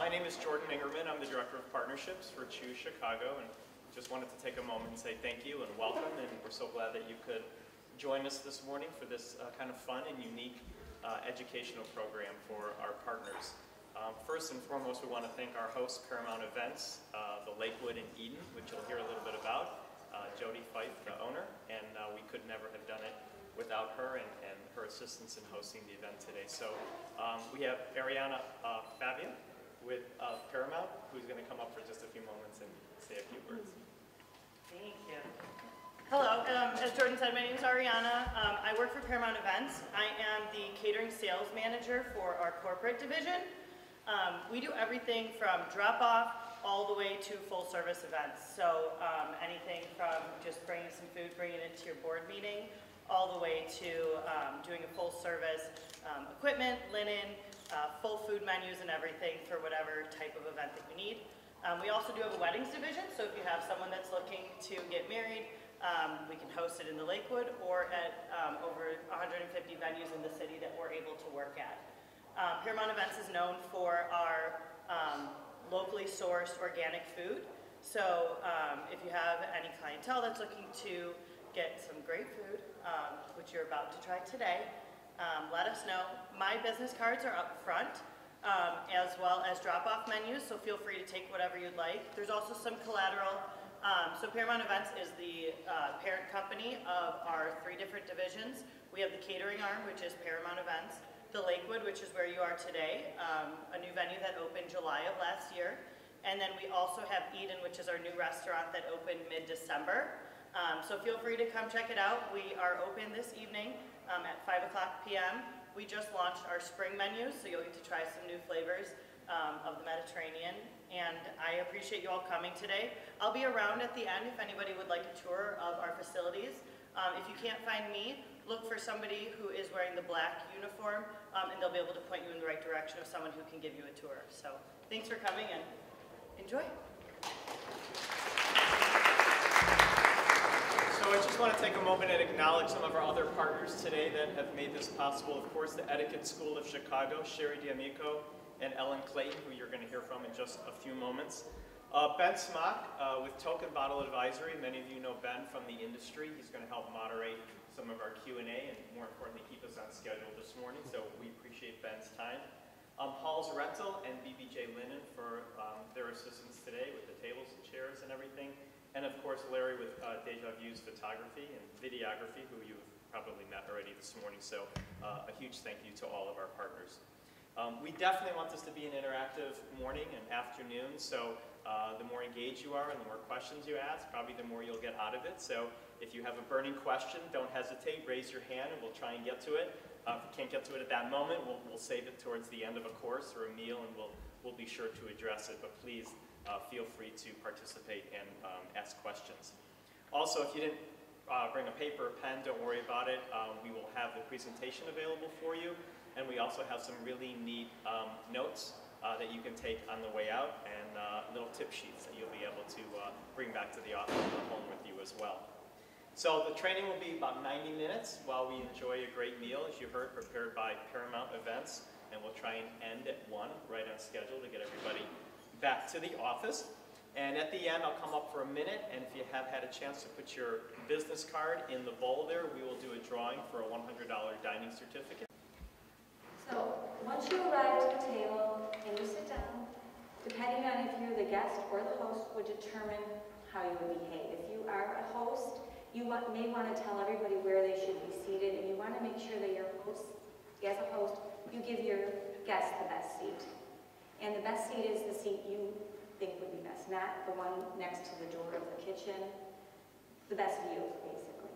My name is Jordan Ingerman. I'm the Director of Partnerships for Choose Chicago, and just wanted to take a moment and say thank you and welcome, and we're so glad that you could join us this morning for this kind of fun and unique educational program for our partners. First and foremost, we want to thank our host, Paramount Events, the Lakewood in Eden, which you'll hear a little bit about, Jody Fife, the owner, and we could never have done it without her and her assistance in hosting the event today. So we have Ariana Fabia with Paramount, who's going to come up for just a few moments and say a few words. Thank you. Hello, as Jordan said, my name is Ariana. I work for Paramount Events. I am the catering sales manager for our corporate division. We do everything from drop-off all the way to full-service events. So anything from just bringing some food, bringing it to your board meeting, all the way to doing a full-service equipment, linen, full food menus and everything for whatever type of event that you need. We also do have a weddings division, so if you have someone that's looking to get married, we can host it in the Lakewood or at over 150 venues in the city that we're able to work at. Paramount Events is known for our locally sourced organic food. So if you have any clientele that's looking to get some great food, which you're about to try today, let us know. My business cards are up front, as well as drop-off menus, so feel free to take whatever you'd like. There's also some collateral. So Paramount Events is the parent company of our 3 different divisions. We have the catering arm, which is Paramount Events, the Lakewood, which is where you are today, a new venue that opened July of last year. And then we also have Eden, which is our new restaurant that opened mid-December. So feel free to come check it out. We are open this evening at 5 o'clock p.m. We just launched our spring menu, so you'll get to try some new flavors of the Mediterranean. And I appreciate you all coming today. I'll be around at the end if anybody would like a tour of our facilities. If you can't find me, look for somebody who is wearing the black uniform, and they'll be able to point you in the right direction of someone who can give you a tour. So thanks for coming and enjoy. So I just want to take a moment and acknowledge some of our other partners today that have made this possible. Of course, the Etiquette School of Chicago, Sherry D'Amico and Ellen Clayton, who you're going to hear from in just a few moments. Ben Smock with Token Bottle Advisory. Many of you know Ben from the industry. He's going to help moderate some of our Q&A and more importantly keep us on schedule this morning, so we appreciate Ben's time. Hall's Rental and BBJ Linen for their assistance today with the tables and chairs and everything. And of course Larry with Deja Vu's photography and videography, who you've probably met already this morning, so a huge thank you to all of our partners. We definitely want this to be an interactive morning and afternoon, so the more engaged you are and the more questions you ask, probably the more you'll get out of it. So if you have a burning question, don't hesitate, raise your hand and we'll try and get to it. If we can't get to it at that moment, we'll save it towards the end of a course or a meal, and we'll be sure to address it, but please feel free to participate and ask questions. Also, if you didn't bring a paper or pen, don't worry about it. We will have the presentation available for you. And we also have some really neat notes that you can take on the way out, and little tip sheets that you'll be able to bring back to the office or home with you as well. So the training will be about 90 minutes while we enjoy a great meal, as you heard, prepared by Paramount Events. And we'll try and end at 1, right on schedule, to get everybody back to the office. And at the end, I'll come up for a minute, and if you have had a chance to put your business card in the bowl there, we will do a drawing for a $100 dining certificate. So once you arrive at the table and you sit down, depending on if you're the guest or the host would determine how you would behave. If you are a host, you may want to tell everybody where they should be seated, and you want to make sure that your host, as a host, you give your guest the best seat. And the best seat is the seat you think would be best, not the one next to the door of the kitchen. The best view, basically.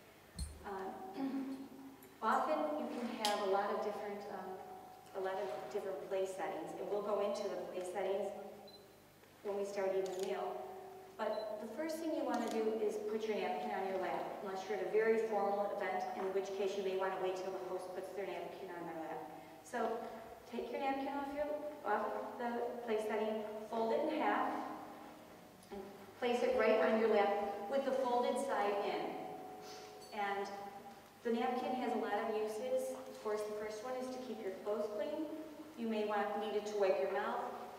Often you can have a lot of different place settings, and we'll go into the place settings when we start eating the meal. But the first thing you want to do is put your napkin on your lap, unless you're at a very formal event, in which case you may want to wait till the host puts their napkin on their lap. So take your napkin off the place setting, fold it in half, and place it right on your lap with the folded side in. And the napkin has a lot of uses. Of course, the first one is to keep your clothes clean. You may need it to wipe your mouth. If you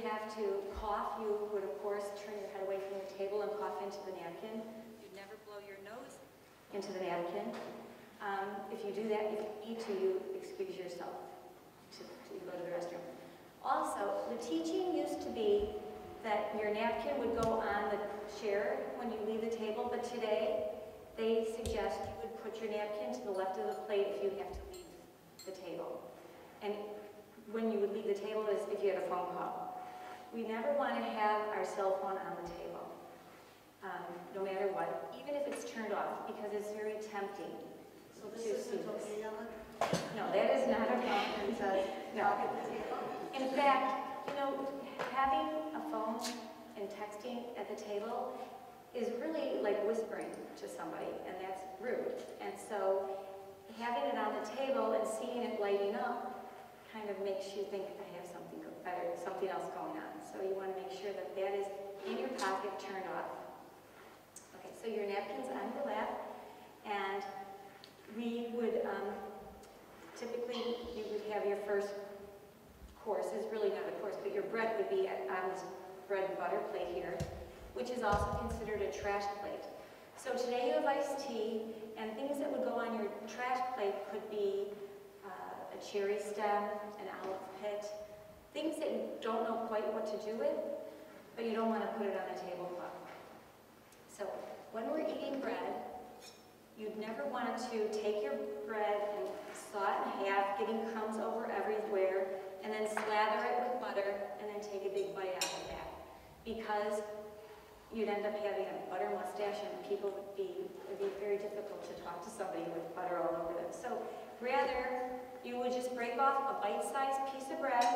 have to cough, you would of course turn your head away from the table and cough into the napkin. You'd never blow your nose into the napkin. If you do that, if you need to, you excuse yourself to go to the restroom. Also, the teaching used to be that your napkin would go on the chair when you leave the table, but today they suggest you would put your napkin to the left of the plate if you have to leave the table. And when you would leave the table is if you had a phone call. We never want to have our cell phone on the table, no matter what, even if it's turned off, because it's very tempting. So this isn't okay, Ellen? No, that is not okay. It says, No. talk at the table? In fact, you know, having a phone and texting at the table is really like whispering to somebody, and that's rude. And so having it on the table and seeing it lighting up kind of makes you think, I have something better, something else going on. So you want to make sure that that is in your pocket, turned off. Okay, so your napkin's on your lap, and we would typically, you would have your first course, is really not a course, but your bread would be on this bread and butter plate here, which is also considered a trash plate. So today you have iced tea, and things that would go on your trash plate could be a cherry stem, an olive pit, things that you don't know quite what to do with, but you don't want to put it on a tablecloth. So when we're eating bread, you'd never want to take your bread and saw it in half, getting crumbs over everywhere, and then slather it with butter, and then take a big bite out of that. Because you'd end up having a butter mustache, and people would be, it would be very difficult to talk to somebody with butter all over them. So rather, you would just break off a bite-sized piece of bread,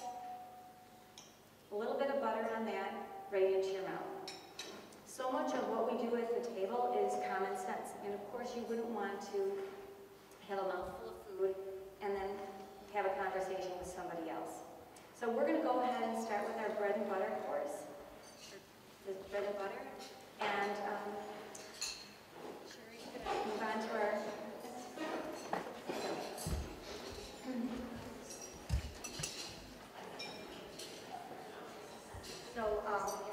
a little bit of butter on that, right into your mouth. So much of what we do at the table is common sense. And of course, you wouldn't want to have a mouthful of food and then have a conversation with somebody else. So we're going to go ahead and start with our bread and butter course. The bread and butter. And Sherry's going to move on to our... So,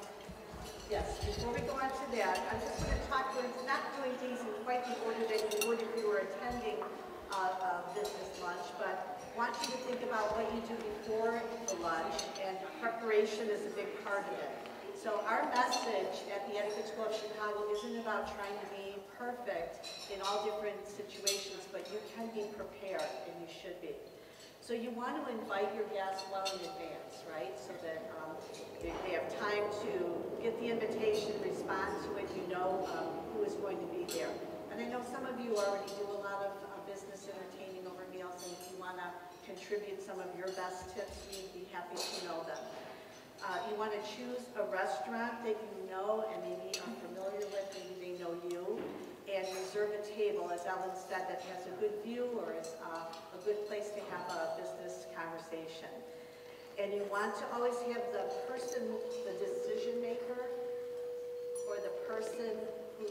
yes, before we go on to that, I'm just going to talk, we're not doing these in quite the order that you would if you were attending a business lunch, but want you to think about what you do before the lunch, and preparation is a big part of it. So our message at the Etiquette School of Chicago isn't about trying to be perfect in all different situations, but you can be prepared, and you should be. So you want to invite your guests well in advance, right? So that they have time to get the invitation, respond to it, you know who is going to be there. And I know some of you already do a lot of business entertaining over meals, and if you want to contribute some of your best tips, we'd be happy to know them. You want to choose a restaurant that you know and maybe are familiar with, maybe they know you, and reserve a table, as Ellen said, that has a good view or is a good place to have a business conversation. And you want to always have the person, the decision maker, or the person who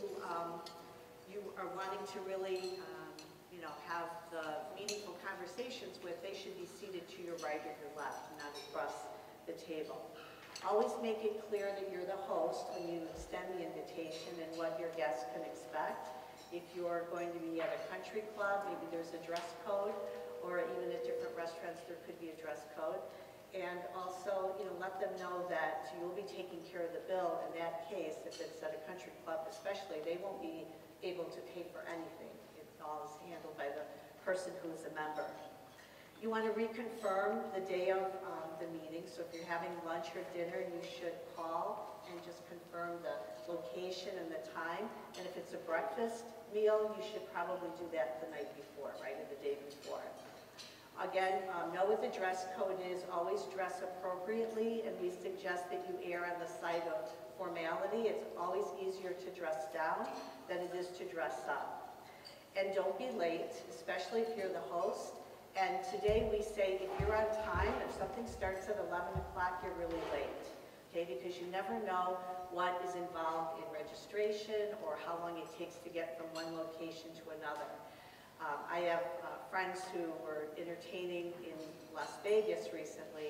you are wanting to really, have the meaningful conversations with. They should be seated to your right or your left, not across the table. Always make it clear that you're the host when you extend the invitation and what your guests can expect. If you're going to be at a country club, maybe there's a dress code, or even at different restaurants there could be a dress code. And also, let them know that you'll be taking care of the bill. In that case, if it's at a country club especially, they won't be able to pay for anything. It all is handled by the person who is a member. You want to reconfirm the day of the meeting. So if you're having lunch or dinner, you should call and just confirm the location and the time. And if it's a breakfast meal, you should probably do that the night before, right, or the day before. Again, know what the dress code is. Always dress appropriately, and we suggest that you err on the side of formality. It's always easier to dress down than it is to dress up. And don't be late, especially if you're the host. And today we say if you're on time, if something starts at 11 o'clock, you're really late, okay? Because you never know what is involved in registration or how long it takes to get from one location to another. I have friends who were entertaining in Las Vegas recently,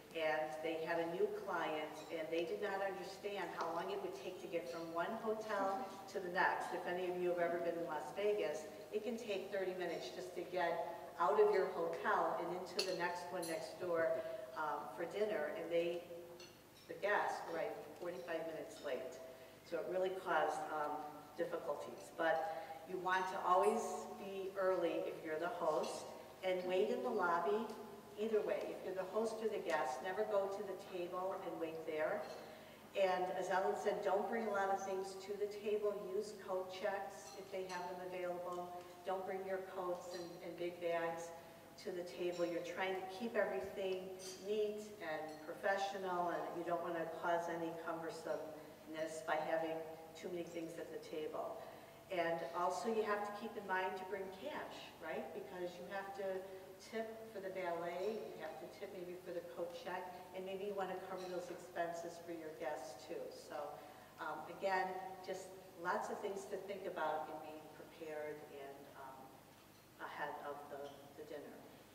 and they had a new client, and they did not understand how long it would take to get from one hotel to the next. If any of you have ever been in Las Vegas, it can take 30 minutes just to get out of your hotel and into the next one next door for dinner, and the guests were 45 minutes late. So it really caused difficulties. But you want to always be early if you're the host, and wait in the lobby. Either way, if you're the host or the guest, never go to the table and wait there. And as Ellen said, don't bring a lot of things to the table. Use coat checks if they have them available. Don't bring your coats and big bags to the table. You're trying to keep everything neat and professional, and you don't want to cause any cumbersomeness by having too many things at the table. And also you have to keep in mind to bring cash, right? Because you have to tip for the valet, you have to tip maybe for the coat check, and maybe you want to cover those expenses for your guests too. So again, just lots of things to think about in being prepared and ahead of the dinner.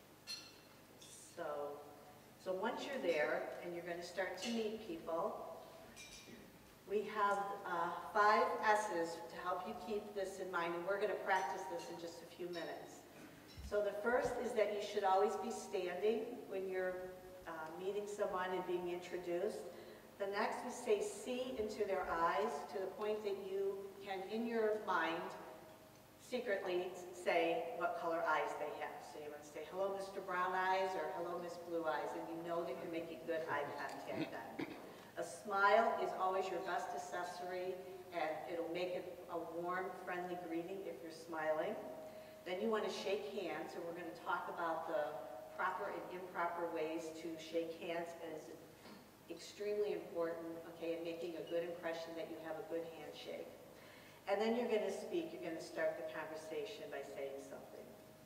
So once you're there and you're going to start to meet people, we have 5 S's to help you keep this in mind, and we're going to practice this in just a few minutes. So the first is that you should always be standing when you're meeting someone and being introduced. The next is say see into their eyes to the point that you can, in your mind, secretly say what color eyes they have. So you want to say, hello, Mr. Brown Eyes, or hello, Miss Blue Eyes, and you know that you're making good eye contact then. A smile is always your best accessory, and it'll make it a warm, friendly greeting if you're smiling. Then you want to shake hands, and we're going to talk about the proper and improper ways to shake hands, and it's extremely important, okay, in making a good impression that you have a good handshake. And then you're going to speak. You're going to start the conversation by saying something.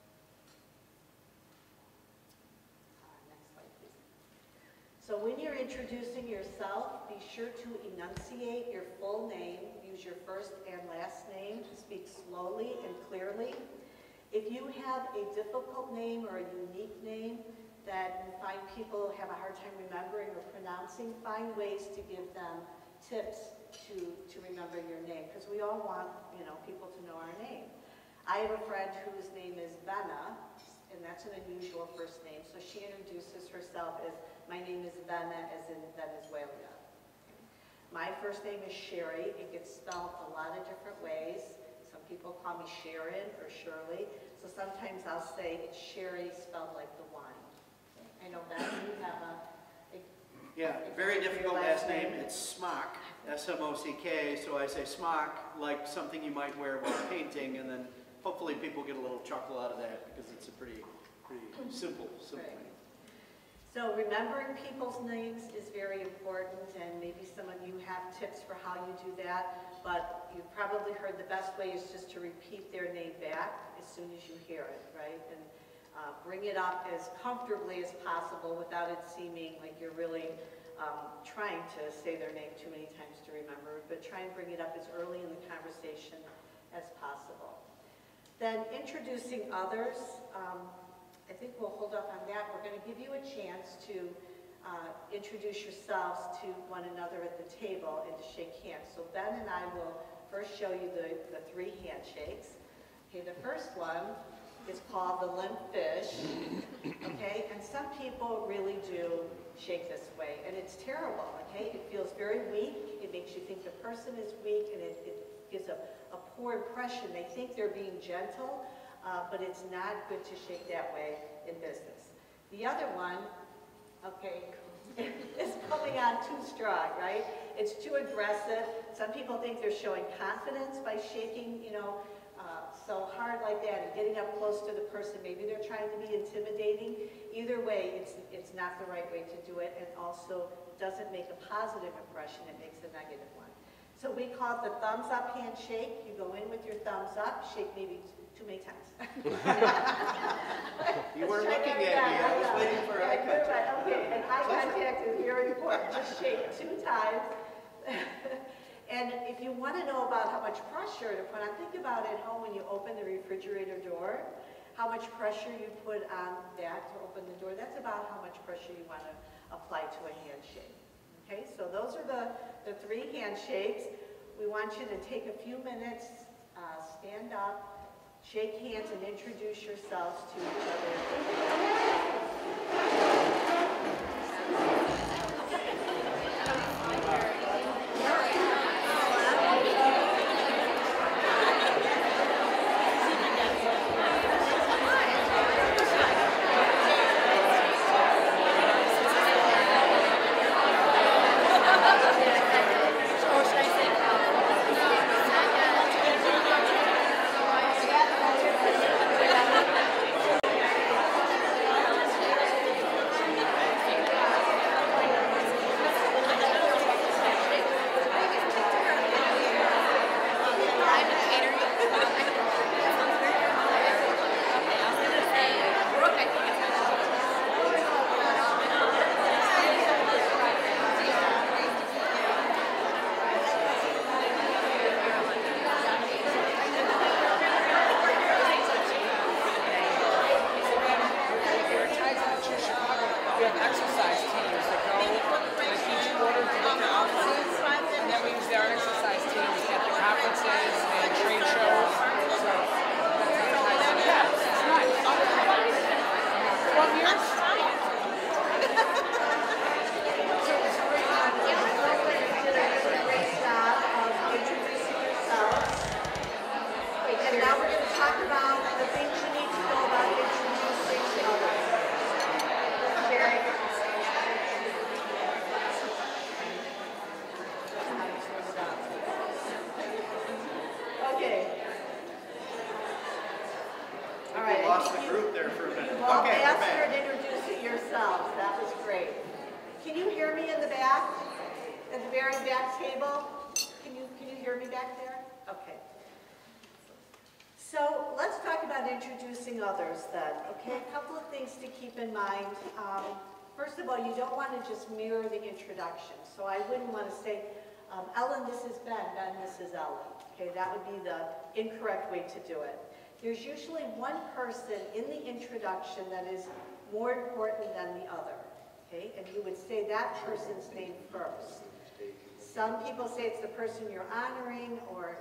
Next slide, please. So when you're introducing yourself, be sure to enunciate your full name. Use your first and last name. Speak slowly and clearly. If you have a difficult name or a unique name that you find people have a hard time remembering or pronouncing, find ways to give them tips to remember your name, because we all want, people to know our name. I have a friend whose name is Venna, and that's an unusual first name, so she introduces herself as, my name is Venna, as in Venezuela. My first name is Sherry. It gets spelled a lot of different ways. Some people call me Sharon or Shirley, so sometimes I'll say it's Sherry spelled like the wine. I know that you have a yeah, very difficult last name. It's Smock, S-M-O-C-K, so I say Smock, like something you might wear while painting, and then hopefully people get a little chuckle out of that because it's a pretty simple right. name. So remembering people's names is very important, and maybe some of you have tips for how you do that, but you've probably heard the best way is just to repeat their name back as soon as you hear it, right? And bring it up as comfortably as possible without it seeming like you're really trying to say their name too many times to remember, but try and bring it up as early in the conversation as possible. Then introducing others, I think we'll hold up on that. We're going to give you a chance to introduce yourselves to one another at the table and to shake hands. So Ben and I will first show you the 3 handshakes. Okay, the first one is called the limp fish, okay? And some people really do shake this way, and it's terrible, okay? It feels very weak. It makes you think the person is weak, and it gives a poor impression. They think they're being gentle, but it's not good to shake that way in business. The other one, okay, is pulling on too strong, right? It's too aggressive. Some people think they're showing confidence by shaking, so hard like that and getting up close to the person. Maybe they're trying to be intimidating. Either way, it's not the right way to do it, and also doesn't make a positive impression. It makes a negative one. So we call it the thumbs up handshake. You go in with your thumbs up, shake maybe too many times. You weren't looking at me. I was waiting for eye contact. Okay, and eye contact is very important. Just shake 2 times. And if you want to know about how much pressure to put on, think about it at home when you open the refrigerator door, how much pressure you put on that to open the door. That's about how much pressure you want to apply to a handshake. Okay, so those are the 3 handshakes. We want you to take a few minutes, stand up, shake hands, and introduce yourselves to each We have exercise teams that go like each quarter to different offices, and then we use their exercise teams at the conferences and trade shows. So that's how it ties in. Yeah, it's nice. 12 years? great job of introducing yourselves. And now we're going to talk about the things you need to know about introducing others. Sherry? Okay. All right. We lost the group there for a minute. Well, Okay, we're ask her back. to introduce it yourselves. That was great. Can you hear me in the back? At the very back table? Can you hear me back there? Okay. So let's talk about introducing others then. Okay, a couple of things to keep in mind. First of all, you don't want to just mirror the introduction. So I wouldn't want to say, Ellen, this is Ben, Ben, this is Ellen. Okay, that would be the incorrect way to do it. There's usually one person in the introduction that is more important than the other. Okay, and you would say that person's name first. Some people say it's the person you're honoring, or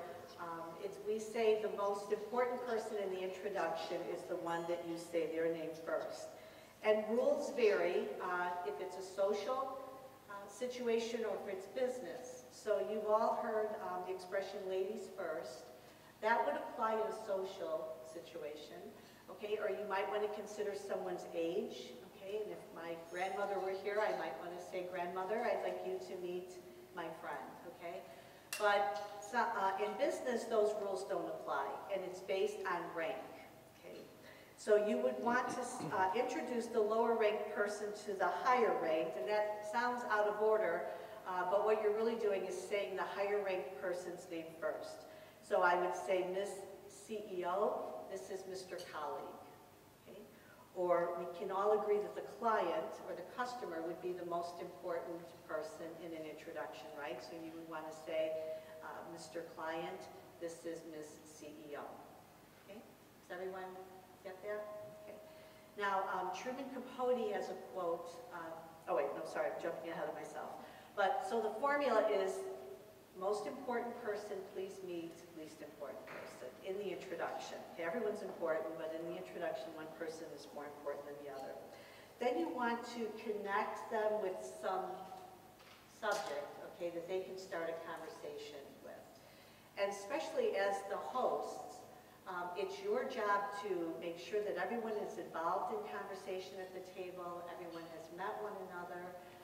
we say the most important person in the introduction is the one that you say their name first. And rules vary if it's a social situation or if it's business. So you've all heard the expression ladies first. That would apply in a social situation, okay? Or you might want to consider someone's age, okay? And if my grandmother were here, I might want to say, grandmother, I'd like you to meet my friend, okay? But in business, those rules don't apply, and it's based on rank, okay? So you would want to introduce the lower ranked person to the higher ranked, and that sounds out of order, but what you're really doing is saying the higher ranked person's name first. So I would say, Miss CEO, this is Mr. Colleague, okay? Or we can all agree that the client or the customer would be the most important person in an introduction, right? So you would want to say, Mr. Client, this is Miss CEO, okay? Does everyone get that? Okay. Now, Truman Capote has a quote, oh wait, no, sorry, I'm jumping ahead of myself. But, so the formula is, most important person, please meet least important person in the introduction. Okay, everyone's important, but in the introduction, one person is more important than the other. Then you want to connect them with some subject, okay, that they can start a conversation with. And especially as the hosts, it's your job to make sure that everyone is involved in conversation at the table, everyone has met one another,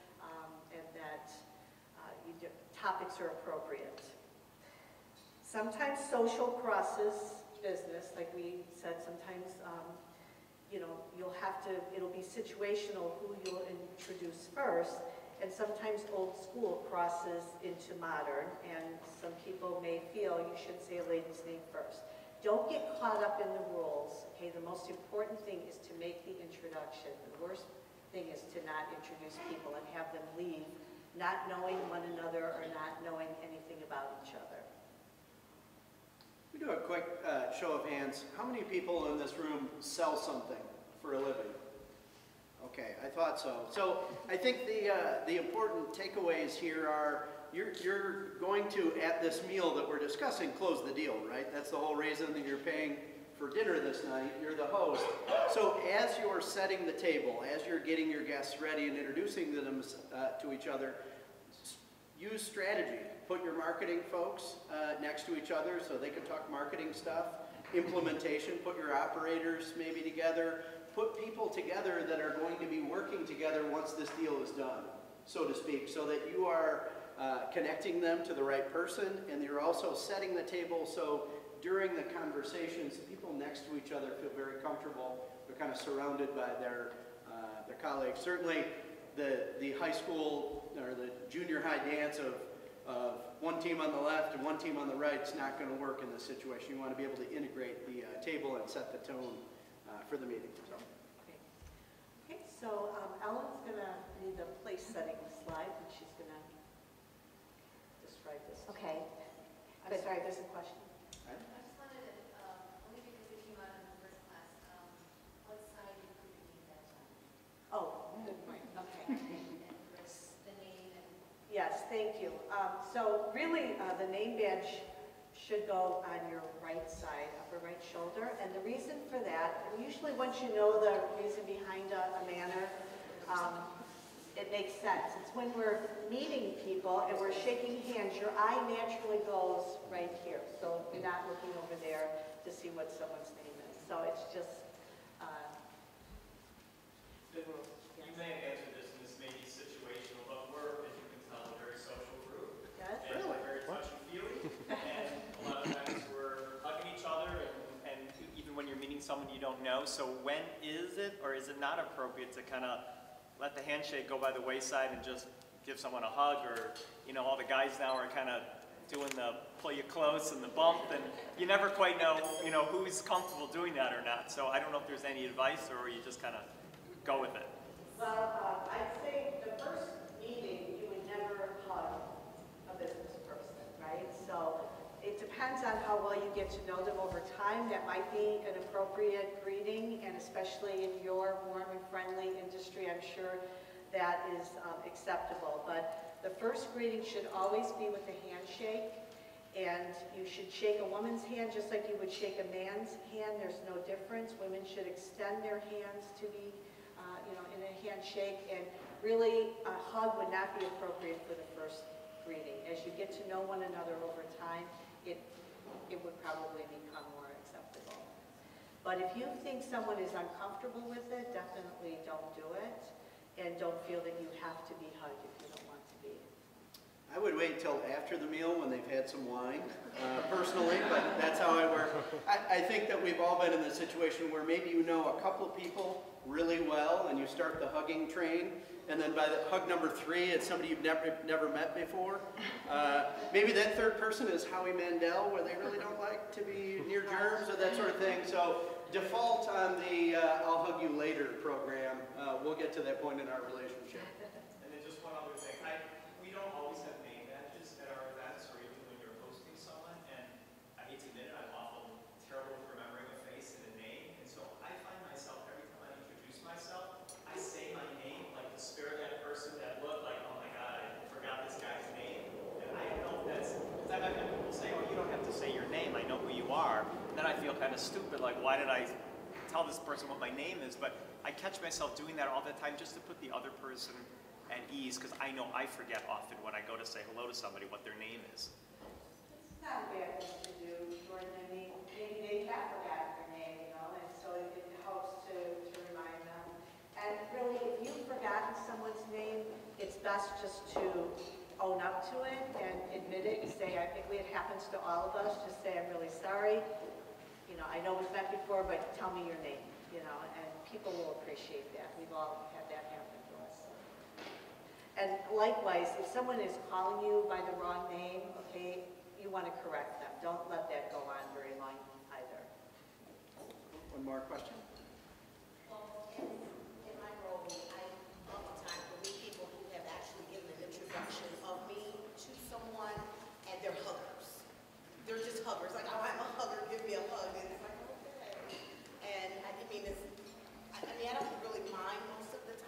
and that topics are appropriate. Sometimes social crosses business, like we said, sometimes you know, it'll be situational who you'll introduce first, and sometimes old school crosses into modern, and some people may feel you should say a lady's name first. Don't get caught up in the rules, okay? The most important thing is to make the introduction. The worst thing is to not introduce people and have them leave not knowing one another or not knowing anything about each other. We do a quick show of hands. How many people in this room sell something for a living? Okay, I thought so. So I think the important takeaways here are you're going to, at this meal that we're discussing, close the deal, right? That's the whole reason that you're paying for dinner this night. You're the host. So as you're setting the table, as you're getting your guests ready and introducing them to each other, use strategy. Put your marketing folks next to each other so they can talk marketing stuff. Implementation, put your operators maybe together. Put people together that are going to be working together once this deal is done, so to speak, so that you are connecting them to the right person, and you're also setting the table so during the conversations, the people next to each other feel very comfortable. They're kind of surrounded by their colleagues. Certainly, the high school or the junior high dance of one team on the left and one team on the right is not going to work in this situation. You want to be able to integrate the table and set the tone for the meeting. Okay, so Ellen's going to read the place setting slide, and she's going to describe this. Okay. I'm sorry, there's a question. I just wanted to, only because it came out in the first class, what side you could read that on? Oh, good point. Okay. And first, the name and... Yes, thank you. So really, the name badge should go on your right side, upper right shoulder. And the reason for that, and usually once you know the reason behind a manner, it makes sense. It's when we're meeting people and we're shaking hands, your eye naturally goes right here. So you're not looking over there to see what someone's name is. So it's just... You may have answered this, and this may be situational, but we're, as you can tell, a very social group. Yes? And we're very touchy-feely, and a lot of times we're hugging each other, and even when you're meeting someone you don't know. So when is it, or is it not appropriate to kind of let the handshake go by the wayside and just give someone a hug? Or, you know, all the guys now are kind of doing the pull you close and the bump, and you never quite know, you know, who's comfortable doing that or not. So I don't know if there's any advice, or you just kind of go with it. Well, I'd say the first meeting, you would never hug a business person, right? So it depends on how well you get to know them over time. That might be an appropriate greeting, and especially in your warm and friendly industry, I'm sure that is acceptable. But the first greeting should always be with a handshake, and you should shake a woman's hand just like you would shake a man's hand. There's no difference. Women should extend their hands to be in a handshake, and really a hug would not be appropriate for the first greeting. As you get to know one another over time, it would probably become more acceptable. But if you think someone is uncomfortable with it, definitely don't do it, and don't feel that you have to be hugged if you don't want to be. I would wait until after the meal when they've had some wine, personally, but that's how I work. I think that we've all been in this situation where maybe you know a couple of people really well and you start the hugging train, and then by the hug number 3, it's somebody you've never met before. Maybe that third person is Howie Mandel, where they really don't like to be near germs or that sort of thing. So default on the I'll hug you later program. We'll get to that point in our relationship. And then just one other thing, we don't always have name badges at our events, or even when you're hosting someone, and I hate to admit it, I'm often terrible at remembering a face and a name, and so I find myself, every time I introduce myself, I say my name like the spirit-led person that looked like, oh my God, I forgot this guy's name, and I don't know if that's, because I've had people say, oh, you don't have to say your name, I know who you are, and then I feel kind of stupid, like why did I tell this person what my name is? But I catch myself doing that all the time just to put the other person at ease, because I know I forget often when I go to say hello to somebody what their name is. It's not a bad thing to do, Jordan. I mean, maybe they have forgotten their name, and so it helps to remind them. And really, if you've forgotten someone's name, it's best just to own up to it and admit it and say, it happens to all of us, just say, I'm really sorry. I know we've met before, but tell me your name, and people will appreciate that. We've all had that happen to us. And likewise, if someone is calling you by the wrong name, okay, you want to correct them. Don't let that go on very long either. One more question. Well, in my role, I all the time will meet people who have actually given an introduction of me to someone, and they're huggers. They're just huggers. Like, oh, I'm a hugger, give me a hug. And it's like, okay. And I don't really mind most of the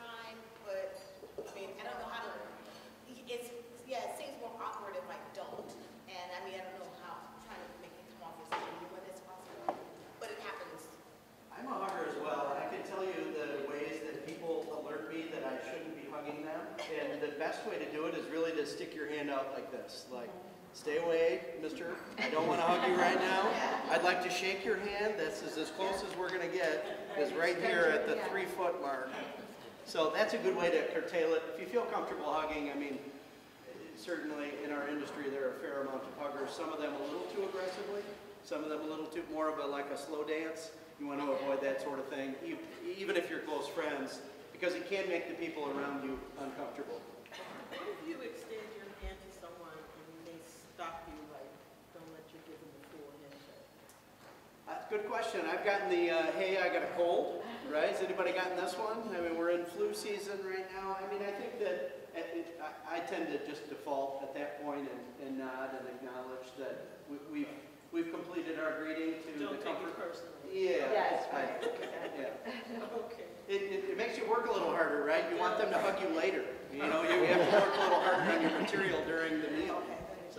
best way to do it is really to stick your hand out like this. Like, stay away, mister. I don't want to hug you right now. I'd like to shake your hand. That's as close as we're going to get, is right here at the 3-foot mark. So that's a good way to curtail it. If you feel comfortable hugging, I mean, certainly in our industry there are a fair amount of huggers. Some of them a little too aggressively, some of them a little too more of a like a slow dance. You want to avoid that sort of thing, even if you're close friends, because it can make the people around you uncomfortable. What if you extend your hand to someone and they stop you, like, don't let you give them a full handshake? Good question. I've gotten the, hey, I got a cold, right? Has anybody gotten this one? I mean, we're in flu season right now. I mean, I think that I tend to just default at that point and nod and acknowledge that we've completed our greeting to Don't the take comfort. it personally. Yeah. Yes, Yeah. Okay. It makes you work a little harder, right? You want them to hug you later. You know, you have to work a little harder on your material during the meal. So.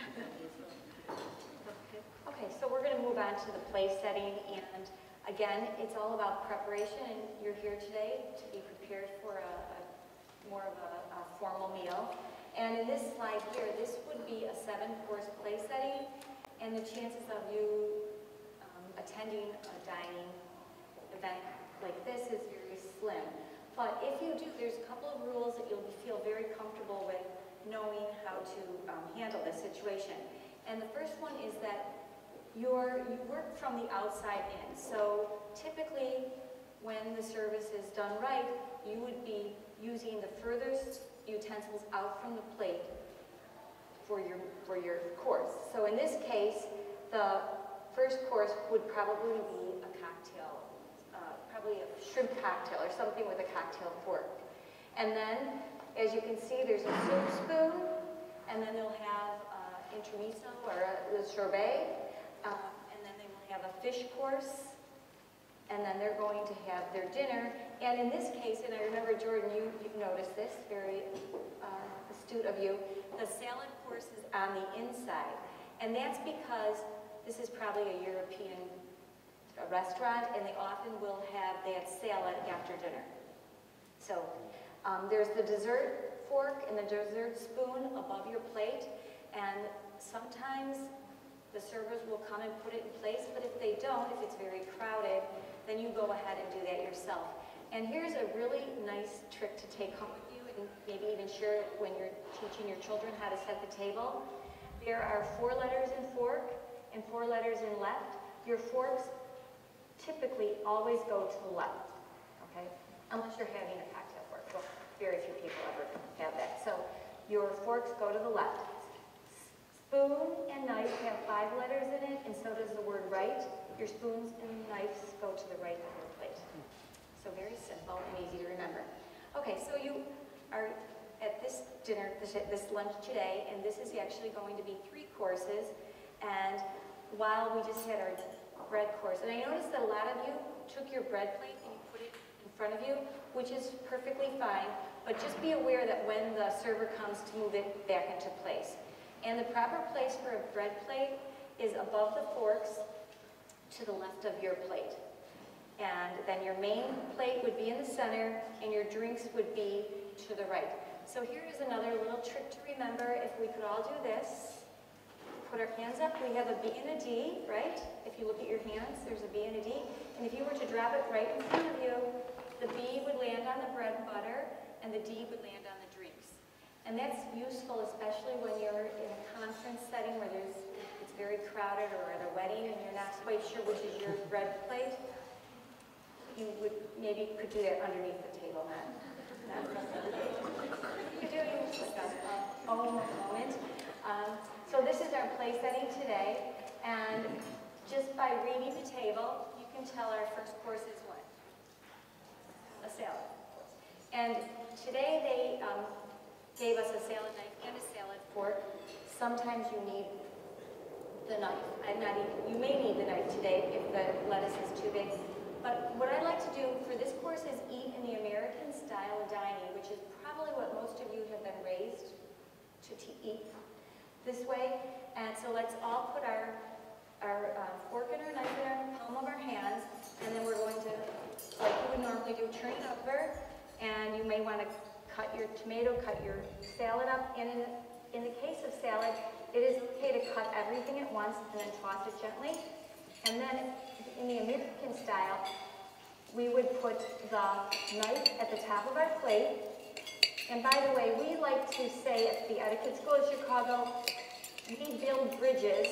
Okay, so we're going to move on to the place setting, and again, it's all about preparation, and you're here today to be prepared for more of a formal meal. And in this slide here, this would be a 7-course place setting, and the chances of you attending a dining event like this is very slim. But if you do, there's a couple of rules that you'll feel very comfortable with knowing how to handle this situation. And the first one is that you work from the outside in. So typically, when the service is done right, you would be using the furthest utensils out from the plate for your course. So in this case, the first course would probably be a cocktail, probably a shrimp cocktail or something with a cocktail fork. And then, as you can see, there's a soup spoon, and then they'll have intermezzo or the sorbet, and then they will have a fish course, and then they're going to have their dinner. And in this case, and I remember, Jordan, you've noticed this, very astute of you, the salad course is on the inside. And that's because this is probably a European restaurant, and they often will have that salad after dinner. So there's the dessert fork and the dessert spoon above your plate, and sometimes the servers will come and put it in place, but if they don't, if it's very crowded, then you go ahead and do that yourself. And here's a really nice trick to take home with you, and maybe even share it when you're teaching your children how to set the table. There are 4 letters in fork and 4 letters in left. Your forks typically always go to the left, okay? Unless you're having a cocktail fork. Well, very few people ever have that. So your forks go to the left. Spoon and knife have 5 letters in it, and so does the word right. Your spoons and knives go to the right of your plate. So very simple and easy to remember. Okay, so you are at this dinner, this lunch today, and this is actually going to be 3 courses. And while we just had our bread course, and I noticed that a lot of you took your bread plate and you put it in front of you, which is perfectly fine, but just be aware that when the server comes to move it back into place. And the proper place for a bread plate is above the forks to the left of your plate. And then your main plate would be in the center, and your drinks would be to the right. So here is another little trick to remember. If we could all do this, put our hands up. We have a B and a D, right? If you look at your hands, there's a B and a D. And if you were to drop it right in front of you, the B would land on the bread and butter, and the D would land on the drinks. And that's useful, especially when you're in a conference setting where it's very crowded, or at a wedding and you're not quite sure which is your bread plate. You could do that underneath the table, not in front of the table. You could do it just like a moment. So this is our place setting today, and just by reading the table, you can tell our first course is what? A salad. And today they gave us a salad knife and a salad fork. Sometimes you need the knife. You may need the knife today if the lettuce is too big. But what I like to do for this course is eat in the American style of dining, which is probably what most of you have been raised to eat this way. And so let's all put our fork and our knife in our palm of our hands, and then we're going to, like you would normally do, turn it over, and you may want to cut your tomato, cut your salad up, and in the case of salad, it is okay to cut everything at once and then toss it gently. And then in the American style, we would put the knife at the top of our plate. And by the way, we like to say at the Etiquette School of Chicago, we build bridges,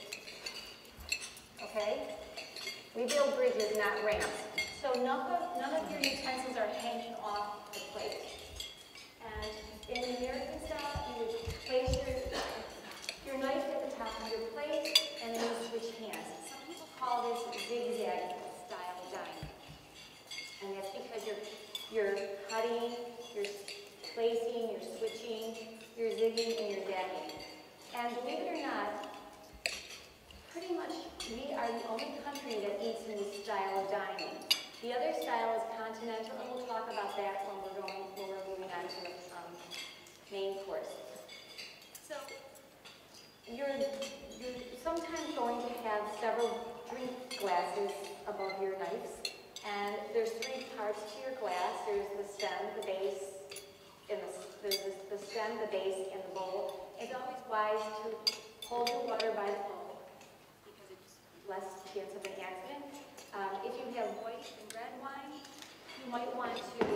okay? We build bridges, not ramps. So none of your utensils are hanging off the plate. And in the American style, you would place your knife at the top of your plate, and then you switch hands. Some people call this zigzag style dining. And that's because you're cutting, you're placing, you're switching, you're zigging, and you're zagging. And believe it or not, pretty much we are the only country that eats in this style of dining. The other style is continental, and we'll talk about that when we're moving on to the main course. So you're sometimes going to have several drink glasses above your knives, and there's 3 parts to your glass. There's the stem, the base, and there's the stem, the base, and the bowl. It's always wise to hold your water by the bowl because it's less chance of an accident. If you have white and red wine, you might want to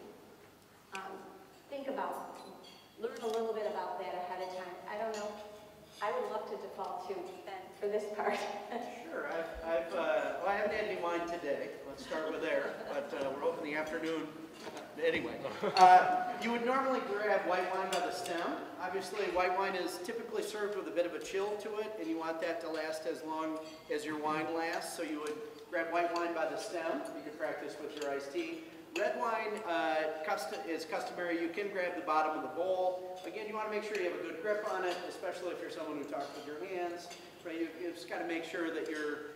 learn a little bit about that ahead of time. I don't know. I would love to default to Ben for this part. Sure. Well, I haven't had any wine today. Let's start with there. But we're open the afternoon. Anyway, you would normally grab white wine by the stem. Obviously, white wine is typically served with a bit of a chill to it, and you want that to last as long as your wine lasts. So you would grab white wine by the stem. You can practice with your iced tea. Red wine is customary. You can grab the bottom of the bowl. Again, you want to make sure you have a good grip on it, especially if you're someone who talks with your hands. Right? You just got to make sure that you're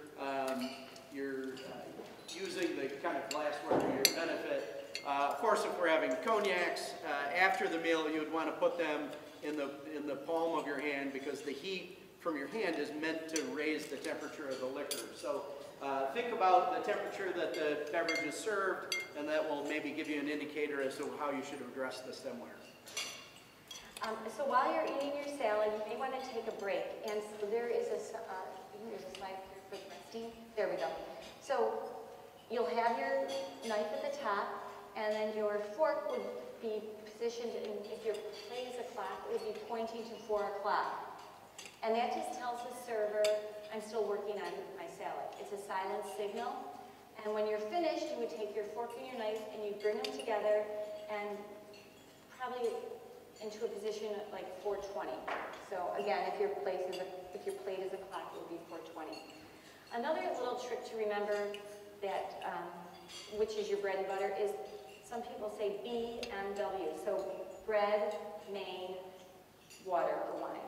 using the kind of glassware to your benefit. Of course, if we're having cognacs, after the meal, you would want to put them in the palm of your hand because the heat from your hand is meant to raise the temperature of the liquor. So think about the temperature that the beverage is served, and that will maybe give you an indicator as to how you should address the stemware. So while you're eating your salad, you may want to take a break. And so there's a slide here for the resting. There we go. So you'll have your knife at the top, and then your fork would be positioned, and if your plate is a clock, it would be pointing to 4 o'clock. And that just tells the server, I'm still working on my salad. It's a silent signal. And when you're finished, you would take your fork and your knife, and you'd bring them together, and probably into a position at like 4:20. So again, if your plate is a clock, it would be 4:20. Another little trick to remember that, which is your bread and butter, is some people say BMW. So bread, main, water, or wine.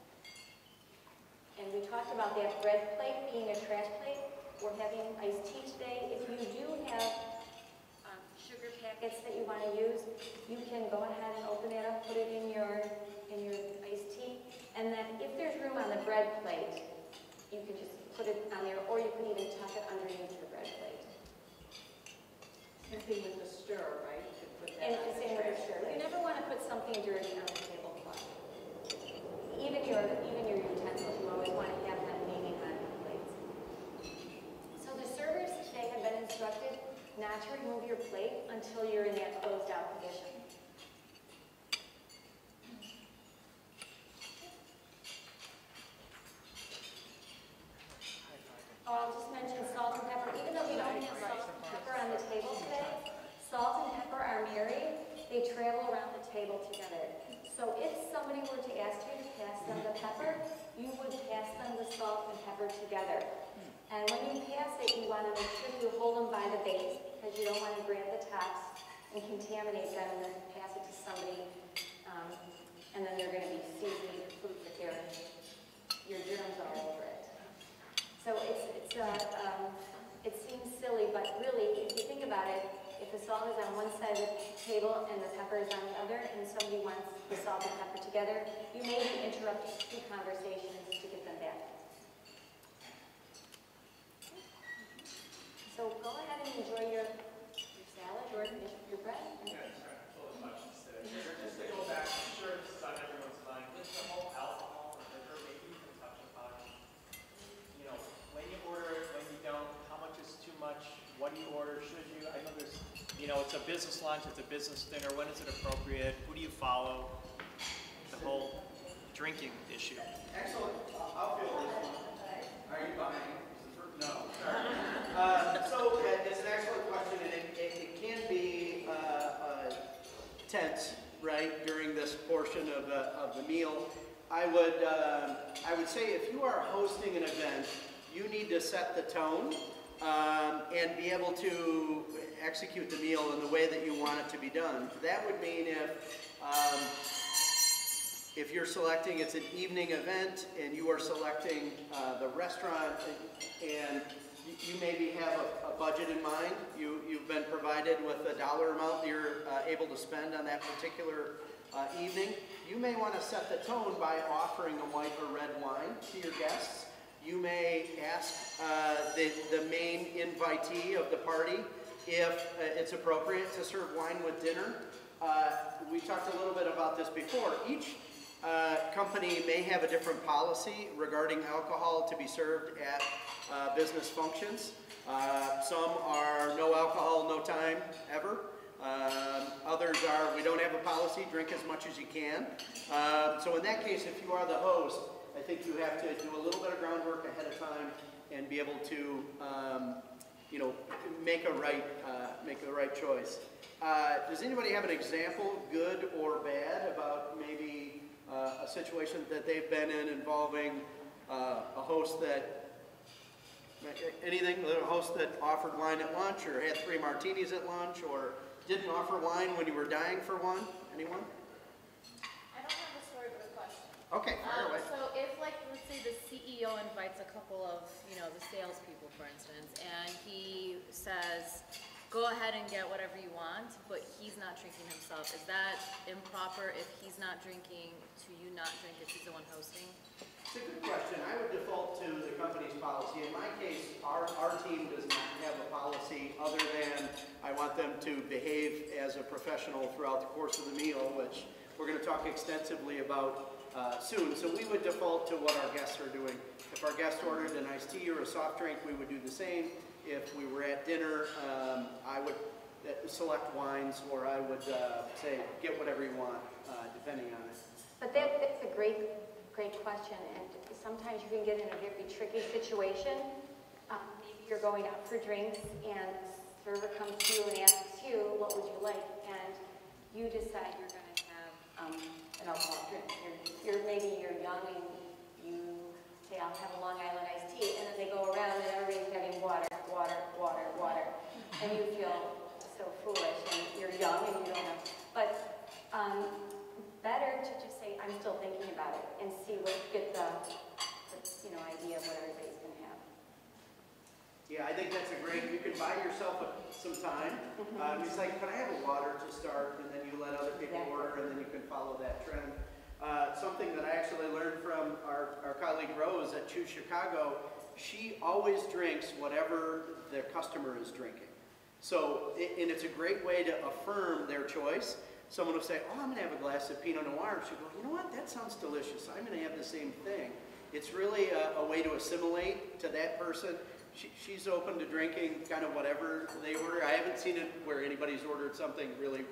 And we talked about that bread plate being a trash plate. We're having iced tea today. If you do have sugar packets that you want to use, you can go ahead and open that up, put it in your iced tea, and then if there's room on the bread plate, you can just put it on there, or you can even tuck it underneath your bread plate. Same thing with the stir, right? You could put that And on the the same with trash the stir. plate. You never want to put something dirty on the tablecloth. Even your utensils, you always want to have them leaning on your plates. So the servers today have been instructed not to remove your plate until you're in that closed out position. Oh, I'll just mention salt and pepper. Even though we don't have salt and pepper on the table today, salt and pepper are married. They travel around the table together. So if somebody were to ask you to pass them the pepper, you would pass them the salt and pepper together. And when you pass it, you want to make sure you hold them by the base because you don't want to grab the tops and contaminate them and then pass it to somebody, and then they're going to be seasoning your food with your germs all over it. So it seems silly, but really, if you think about it, if the salt is on one side of the table and the pepper is on the other, and somebody wants the salt and pepper together, you may be interrupting 2 conversations to get them back. So go ahead and enjoy your salad or finish your bread. Yeah, totally much today. Just to go back, I'm sure lunch, it's a business dinner, when is it appropriate, who do you follow, the whole drinking issue. Excellent. I'll fill this one. Are you buying? No. Sorry. So it's an excellent question, and it can be tense, right, during this portion of the meal. I would say if you are hosting an event, you need to set the tone and be able to execute the meal in the way that you want it to be done. That would mean if you're selecting, it's an evening event, and you are selecting the restaurant, and you maybe have a budget in mind. You've been provided with a dollar amount that you're able to spend on that particular evening. You may want to set the tone by offering a white or red wine to your guests. You may ask the main invitee of the party if it's appropriate to serve wine with dinner. We talked a little bit about this before. Each company may have a different policy regarding alcohol to be served at business functions. Some are no alcohol, no time, ever. Others are, we don't have a policy, drink as much as you can. So in that case, if you are the host, I think you have to do a little bit of groundwork ahead of time and be able to, make the right choice. Does anybody have an example, good or bad, about maybe a situation that they've been in involving a host that, a host that offered wine at lunch or had 3 martinis at lunch or didn't offer wine when you were dying for one? Anyone? I don't have a story, but a question. Okay, fire away. So if, like, let's say the CEO invites a couple of, the salespeople, for instance, and he says, go ahead and get whatever you want, but he's not drinking himself, is that improper if he's not drinking to you not drink if he's the one hosting? It's a good question. I would default to the company's policy. In my case, our team does not have a policy other than I want them to behave as a professional throughout the course of the meal, which we're going to talk extensively about soon. So we would default to what our guests are doing. If our guest ordered an iced tea or a soft drink, we would do the same. If we were at dinner, I would select wines, or I would say, get whatever you want, depending on it. But that's a great question, and sometimes you can get in a very tricky situation. Maybe you're going out for drinks, and the server comes to you and asks you, what would you like? And you decide you're going to have an alcoholic drink. Maybe you're young and you say, I'll have a Long Island iced tea, and then they go around and everybody's having water, and you feel so foolish, and you're young and you don't know. But better to just say, I'm still thinking about it, and get the idea of what everybody's going to have. Yeah, I think that's you can buy yourself some time. It's like, can I have a water to start, and then you let other people order, and then you can follow that trend. Something that I actually learned from our colleague Rose at Choose Chicago, she always drinks whatever the customer is drinking. So, and it's a great way to affirm their choice. Someone will say, oh, I'm going to have a glass of Pinot Noir. She'll go, you know what, that sounds delicious. I'm going to have the same thing. It's really a way to assimilate to that person. She's open to drinking kind of whatever they order. I haven't seen it where anybody's ordered something really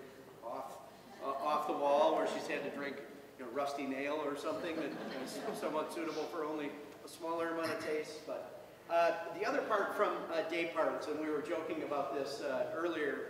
off the wall, where she's had to drink Rusty Nail or something that is somewhat suitable for only a smaller amount of taste. But the other part from day parts, and we were joking about this earlier,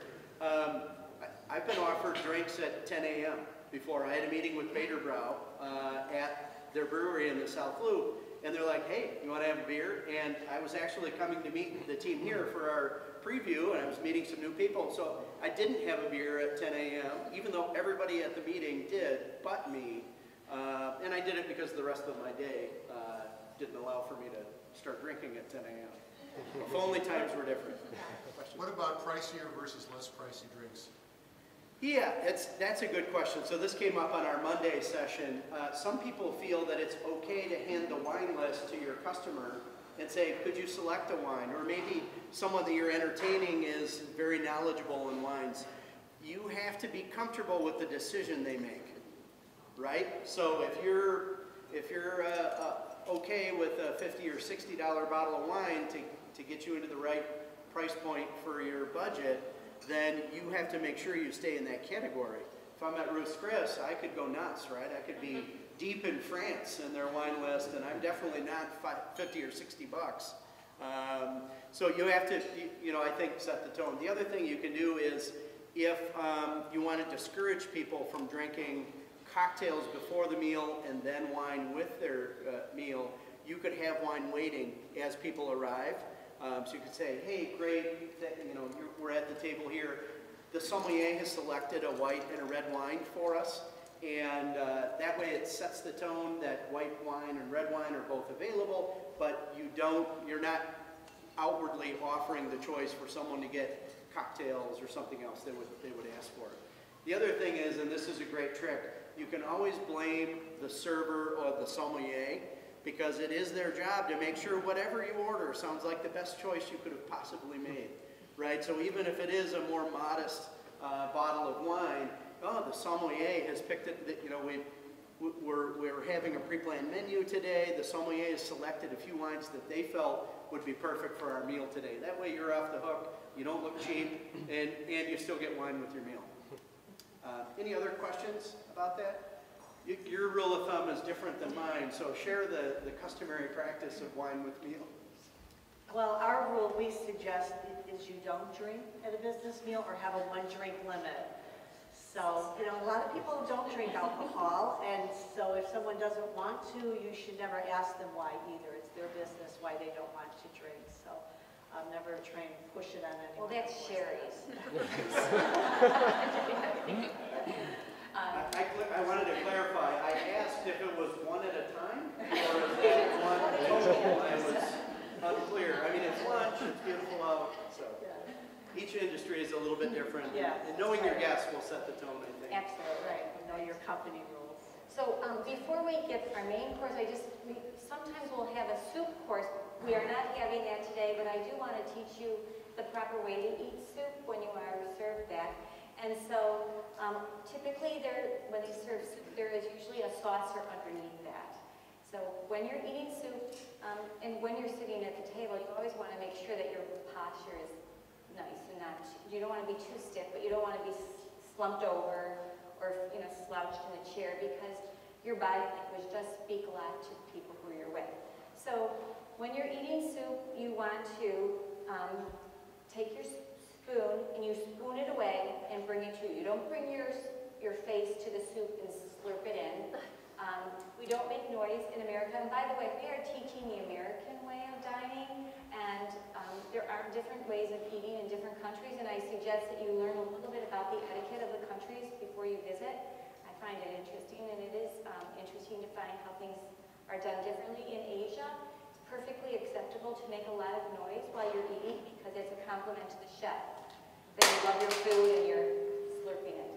I've been offered drinks at 10 a.m. before. I had a meeting with Baderbrau at their brewery in the South Loop, and they're like, hey, you want to have a beer? And I was actually coming to meet the team here for our preview, and I was meeting some new people, so I didn't have a beer at 10 a.m., even though everybody at the meeting did, but me. And I did it because the rest of my day didn't allow for me to start drinking at 10 a.m. If only times were different. What about pricier versus less pricey drinks? Yeah, that's a good question. So this came up on our Monday session. Some people feel that it's okay to hand the wine list to your customer and say, could you select a wine? Or maybe someone that you're entertaining is very knowledgeable in wines. You have to be comfortable with the decision they make, right? So if you're okay with a $50 or $60 bottle of wine to get you into the right price point for your budget, then you have to make sure you stay in that category. If I'm at Ruth's Chris, I could go nuts, right? I could be deep in France in their wine list, and I'm definitely not 50 or 60 bucks. So you have to, I think, set the tone. The other thing you can do is, if you want to discourage people from drinking cocktails before the meal and then wine with their meal, you could have wine waiting as people arrive. So you could say, hey, great, we're at the table here. The sommelier has selected a white and a red wine for us, and that way it sets the tone that white wine and red wine are both available, but you're not outwardly offering the choice for someone to get cocktails or something else they would ask for. The other thing is, and this is a great trick, you can always blame the server or the sommelier, because it is their job to make sure whatever you order sounds like the best choice you could have possibly made, right? So even if it is a more modest bottle of wine, the sommelier has picked it, we're having a pre-planned menu today. The sommelier has selected a few wines that they felt would be perfect for our meal today. That way you're off the hook, you don't look cheap, and you still get wine with your meal. Any other questions about that? Your rule of thumb is different than mine, so share the customary practice of wine with meal. Well, our rule we suggest is you don't drink at a business meal or have a one-drink limit. So, a lot of people don't drink alcohol, and so if someone doesn't want to, you should never ask them why either. It's their business why they don't want to drink. So, never try and push it on anyone. Well, that's Sherry's. I wanted to clarify. I asked if it was one at a time, or is that one total? I was unclear. I mean, it's lunch, it's beautiful out, so. Each industry is a little bit different. Yeah. And knowing your guests will set the tone, I think. Absolutely. Right, you know your company rules. So before we get our main course, sometimes we'll have a soup course. We are not having that today, but I do want to teach you the proper way to eat soup when you are served that. And so typically when they serve soup, there is usually a saucer underneath that. So when you're eating soup and when you're sitting at the table, you always want to make sure that your posture is nice and not, you don't want to be too stiff, but you don't want to be slumped over or slouched in a chair, because your body language does speak a lot to people who you're with. So when you're eating soup, you want to take your spoon and you spoon it away and bring it to you. You don't bring your face to the soup and slurp it in. We don't make noise in America. And by the way, we are teaching the American way of dining, and there are different ways of eating in different countries, and I suggest that you learn a little bit about the etiquette of the countries before you visit. I find it interesting, and it is interesting to find how things are done differently in Asia. It's perfectly acceptable to make a lot of noise while you're eating, because it's a compliment to the chef. That you love your food and you're slurping it.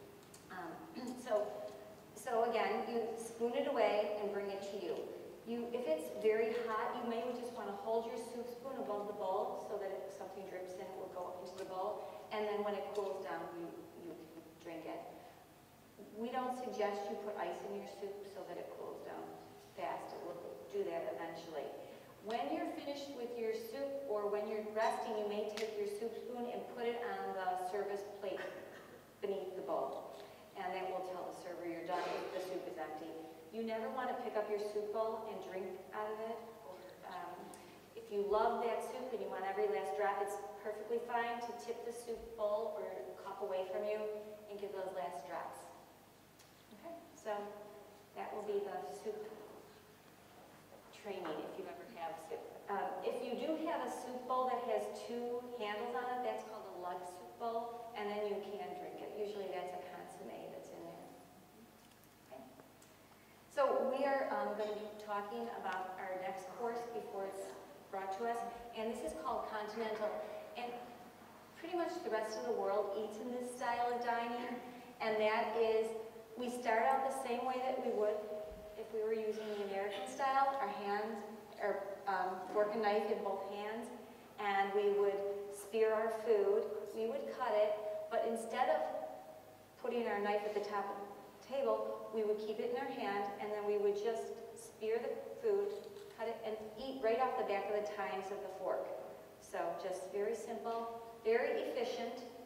So again, you spoon it away and bring it to you. If it's very hot, you may just want to hold your soup spoon above the bowl so that if something drips in, it will go into the bowl. And then when it cools down, you drink it. We don't suggest you put ice in your soup so that it cools down fast. It will do that eventually. When you're finished with your soup, or when you're resting, you may take your soup spoon and put it on the service plate beneath the bowl. And that will tell the server you're done if the soup is empty. You never want to pick up your soup bowl and drink out of it. If you love that soup and you want every last drop, it's perfectly fine to tip the soup bowl or cup away from you and give those last drops. Okay, so that will be the soup training if you ever have soup. If you do have a soup bowl that has two handles on it, that's called a lug soup bowl, and then you can drink it. Usually that's a consomme that's in there. Okay. So we are going to be talking about our next course before it's brought to us, and this is called Continental. And pretty much the rest of the world eats in this style of dining, and that is, we start out the same way that we would if we were using the American style. Our hands, or fork and knife in both hands, and we would spear our food. We would cut it, but instead of putting our knife at the top of the table, we would keep it in our hand, and then we would just spear the food, cut it, and eat right off the back of the tines of the fork. So just very simple, very efficient,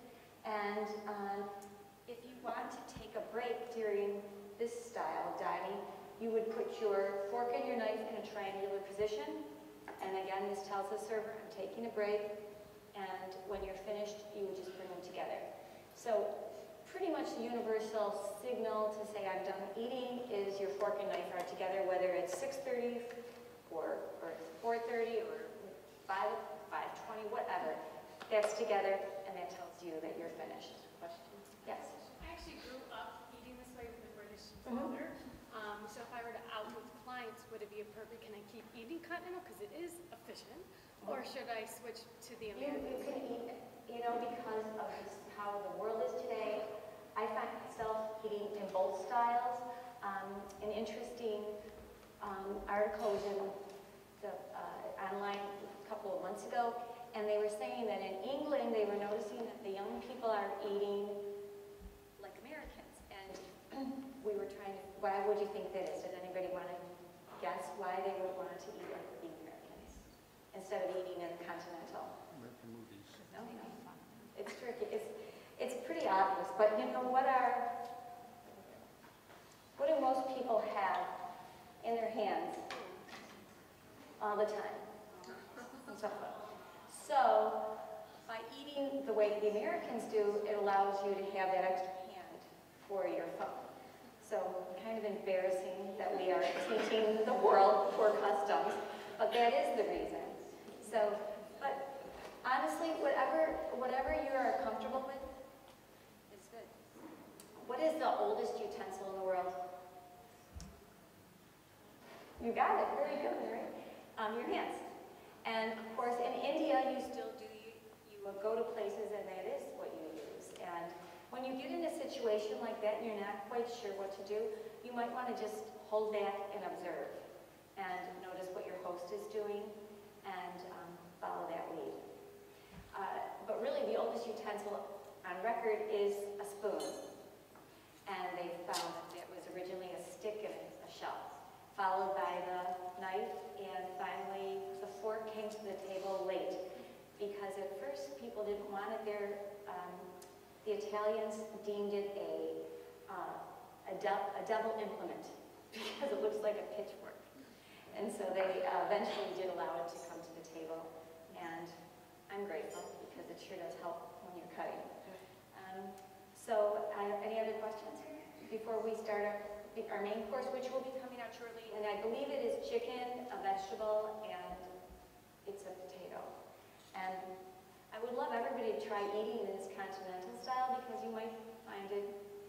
And if you want to take a break during this style dining, you would put your fork and your knife in a triangular position. And again, this tells the server, I'm taking a break. And when you're finished, you would just bring them together. So pretty much the universal signal to say I'm done eating is your fork and knife are together, whether it's 6:30 or 4:30 or 5:20, whatever. That's together, and that tells you that you're finished. Question? Yes? I actually grew up eating this way with a British father. So if I were to out with clients, would it be appropriate? Can I keep eating continental because it is efficient, or should I switch to the You American? can eat, because of how the world is today, I find myself eating in both styles. An interesting article was in the online a couple of months ago, and they were saying that in England they were noticing that the young people are eating like Americans. And we were trying to, why would you think that is? Does anybody want to guess why they would want to eat like the Americans instead of eating in continental? American movies. No, no. It's tricky. It's pretty obvious, but what do most people have in their hands all the time? So, by eating the way the Americans do, it allows you to have that extra hand for your phone. So, kind of embarrassing that we are teaching the world poor customs, but that is the reason. So, but honestly, whatever you are comfortable with is good. What is the oldest utensil in the world? You got it. Very good, right? Your hands. And of course, in India, you still do, you will go to places and that is what you use. And when you get in a situation like that and you're not quite sure what to do, you might want to just hold back and observe and notice what your host is doing and follow that lead. But really, the oldest utensil on record is a spoon. And they found that it was originally a stick and a shell, followed by the knife, and finally the fork came to the table late. Because at first people didn't want it there. The Italians deemed it a devil implement because it looks like a pitchfork. And so they eventually did allow it to come to the table. And I'm grateful because it sure does help when you're cutting. Any other questions before we start our main course, which will be coming out shortly? And I believe it is chicken, a vegetable, and it's a potato. And I would love everybody to try eating this continental style because you might find it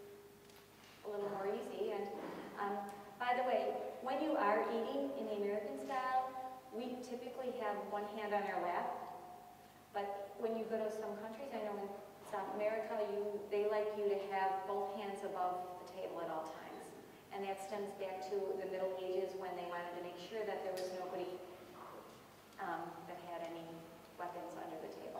a little more easy. And by the way, when you are eating in the American style, we typically have one hand on our lap. But when you go to some countries, I know in South America, they like you to have both hands above the table at all times. And that stems back to the Middle Ages when they wanted to make sure that there was nobody that had any weapons under the table.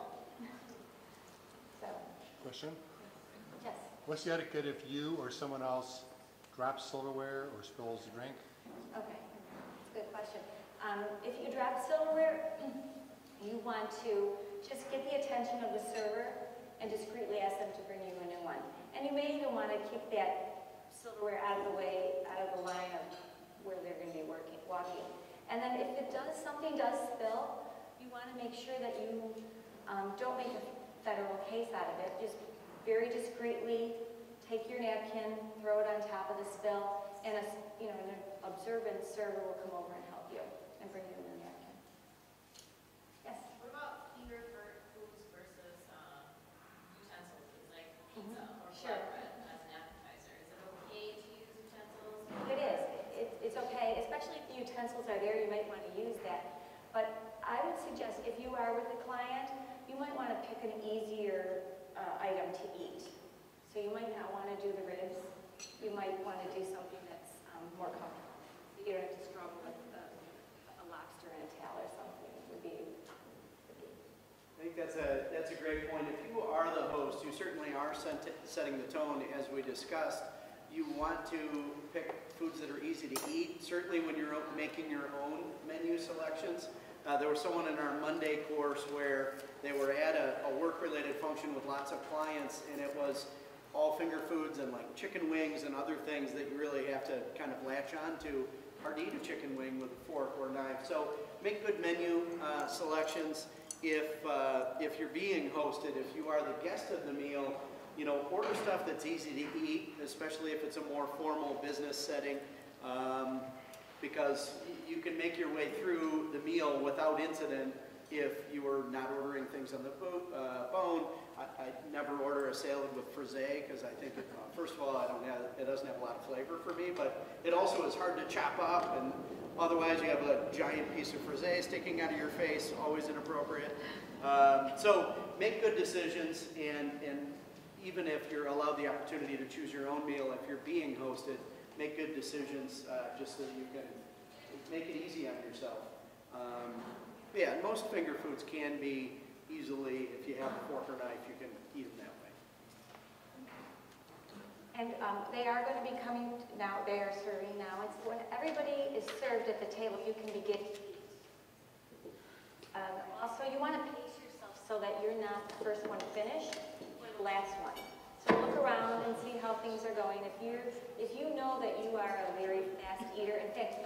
So. Question? Yes. What's the etiquette if you or someone else drops silverware or spills a drink? Okay, that's a good question. If you drop silverware, you want to just get the attention of the server and discreetly ask them to bring you a new one. And you may even want to keep that silverware out of the way, out of the line of where they're going to be walking. And then if something does spill, you want to make sure that you don't make a federal case out of it. Just very discreetly take your napkin, throw it on top of the spill, and an observant server will come over and help you and bring you a new napkin. Yes? What about finger foods versus utensils, like pizza or flatbread as an appetizer? Is it okay to use utensils? It is. It's okay, especially if the utensils are there, you might want to use that. But I would suggest if you are with a client, you might want to pick an easier item to eat. So you might not want to do the ribs. You might want to do something that's more comfortable. You don't have to struggle with a lobster and a tail or something. It would be. I think that's a great point. If you are the host, you certainly are setting the tone, as we discussed. You want to pick foods that are easy to eat. Certainly when you're making your own menu selections, There was someone in our Monday course where they were at a work-related function with lots of clients, and it was all finger foods and like chicken wings and other things that you really have to kind of latch on to. Hard to eat a chicken wing with a fork or knife. So make good menu selections. If you're being hosted, if you are the guest of the meal, you know, order stuff that's easy to eat, especially if it's a more formal business setting, because you can make your way through the meal without incident if you are not ordering things on the phone. I never order a salad with frisee because I think, first of all, it doesn't have a lot of flavor for me, but it also is hard to chop up, and otherwise you have a giant piece of frisee sticking out of your face, always inappropriate. So make good decisions, and even if you're allowed the opportunity to choose your own meal, if you're being hosted, make good decisions just so that you can make it easy on yourself. Yeah, most finger foods can be easily, if you have a fork or knife, you can eat them that way. And they are going to be coming now, they are serving now. It's when everybody is served at the table, you can begin. Also, you want to pace yourself so that you're not the first one to finish or the last one. So look around and see how things are going. If you know that you are a very fast eater, in fact,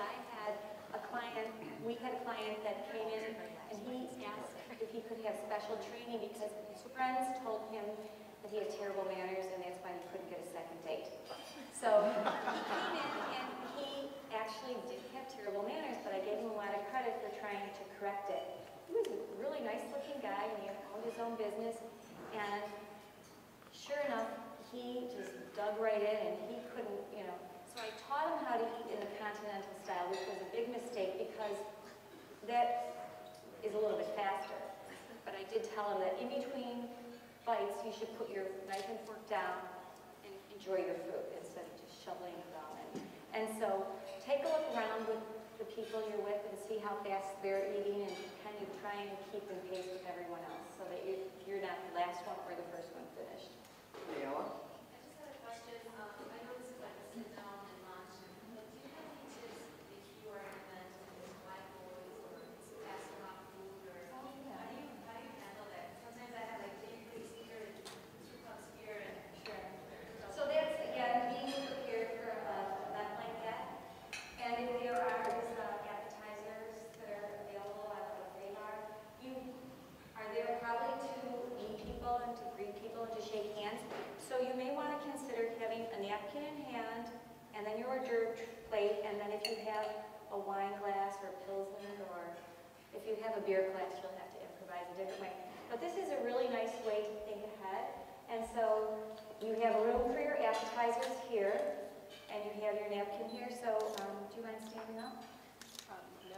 we had a client that came in and he asked if he could have special training because his friends told him that he had terrible manners and that's why he couldn't get a second date. So he came in and he actually did have terrible manners, but I gave him a lot of credit for trying to correct it. He was a really nice looking guy and he owned his own business, and sure enough, he just dug right in and he couldn't, you know. So I taught him how to eat in the continental style, which was a big mistake because that is a little bit faster. But I did tell him that in between bites, you should put your knife and fork down and enjoy your food instead of just shoveling it down in. And so take a look around with the people you're with and see how fast they're eating and kind of try and keep in pace with everyone else so that you're not the last one or the first one finished. Leila? I just had a question. I know this is like a sit down and lunch, but do you have any tips if you are an event and there's white boys or it's passed around food, or how do you handle that? Sometimes I have like 10 plates here and 2 cups here and Sure. So that's, again, being prepared for an event like that. And if there are appetizers that are available at the day bar, you are there probably to meet people and to greet people and to shake hands. So you may want to consider having a napkin in hand and then your hors d'oeuvre plate, and then if you have a wine glass or Pilsner, or if you have a beer glass, you'll have to improvise a different way. But this is a really nice way to think ahead. And so you have room for your appetizers here, and you have your napkin here. So do you mind standing up? No.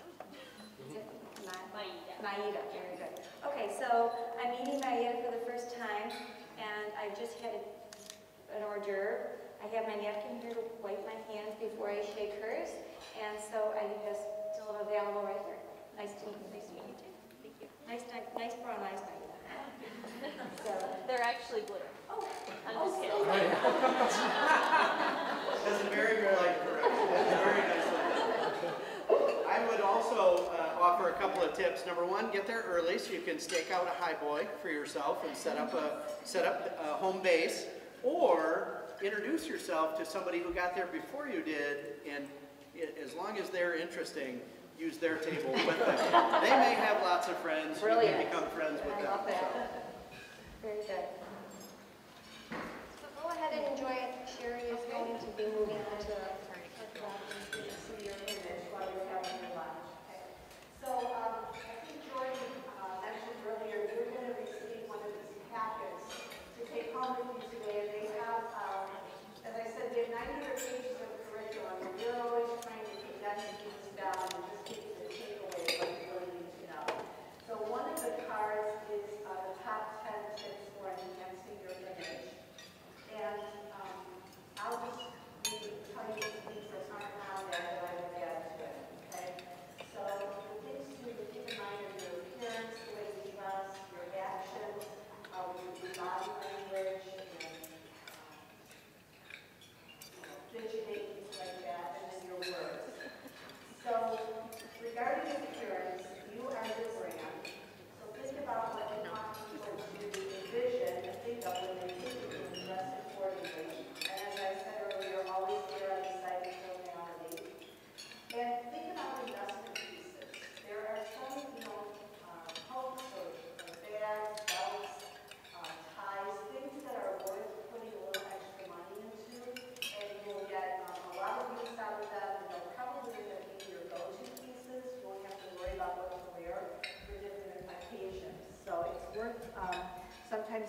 Maida, very good. Okay, so I'm eating Maida for the first time, and I just had an hors d'oeuvre. I have my napkin here to wipe my hands before I shake hers, and so I just still available right here. Nice to meet you. Nice to meet you too. Thank you. Nice brown eyes, Maida. So They're actually blue. oh, I'm just kidding. That's a very polite correction. That's very nice. I would also offer a couple of tips. Number one, get there early so you can stake out a high boy for yourself and set up a home base, or introduce yourself to somebody who got there before you did, and as long as they're interesting, use their table with them. They may have lots of friends. Brilliant. You can become friends with them. I love that. So. Very good. So go ahead and enjoy it. Sherry is going to be moving on to the see your image while you're having your lunch. Okay. So I think Jordan mentioned earlier, you're going to receive one of these packets to take home with you today. And they have, as I said, they have 900 pages of curriculum. And we're always trying to condense these down and just give you the takeaway of what you really need to know. So one of the cards is the top 10 tips for enhancing your image. And I'll just tell you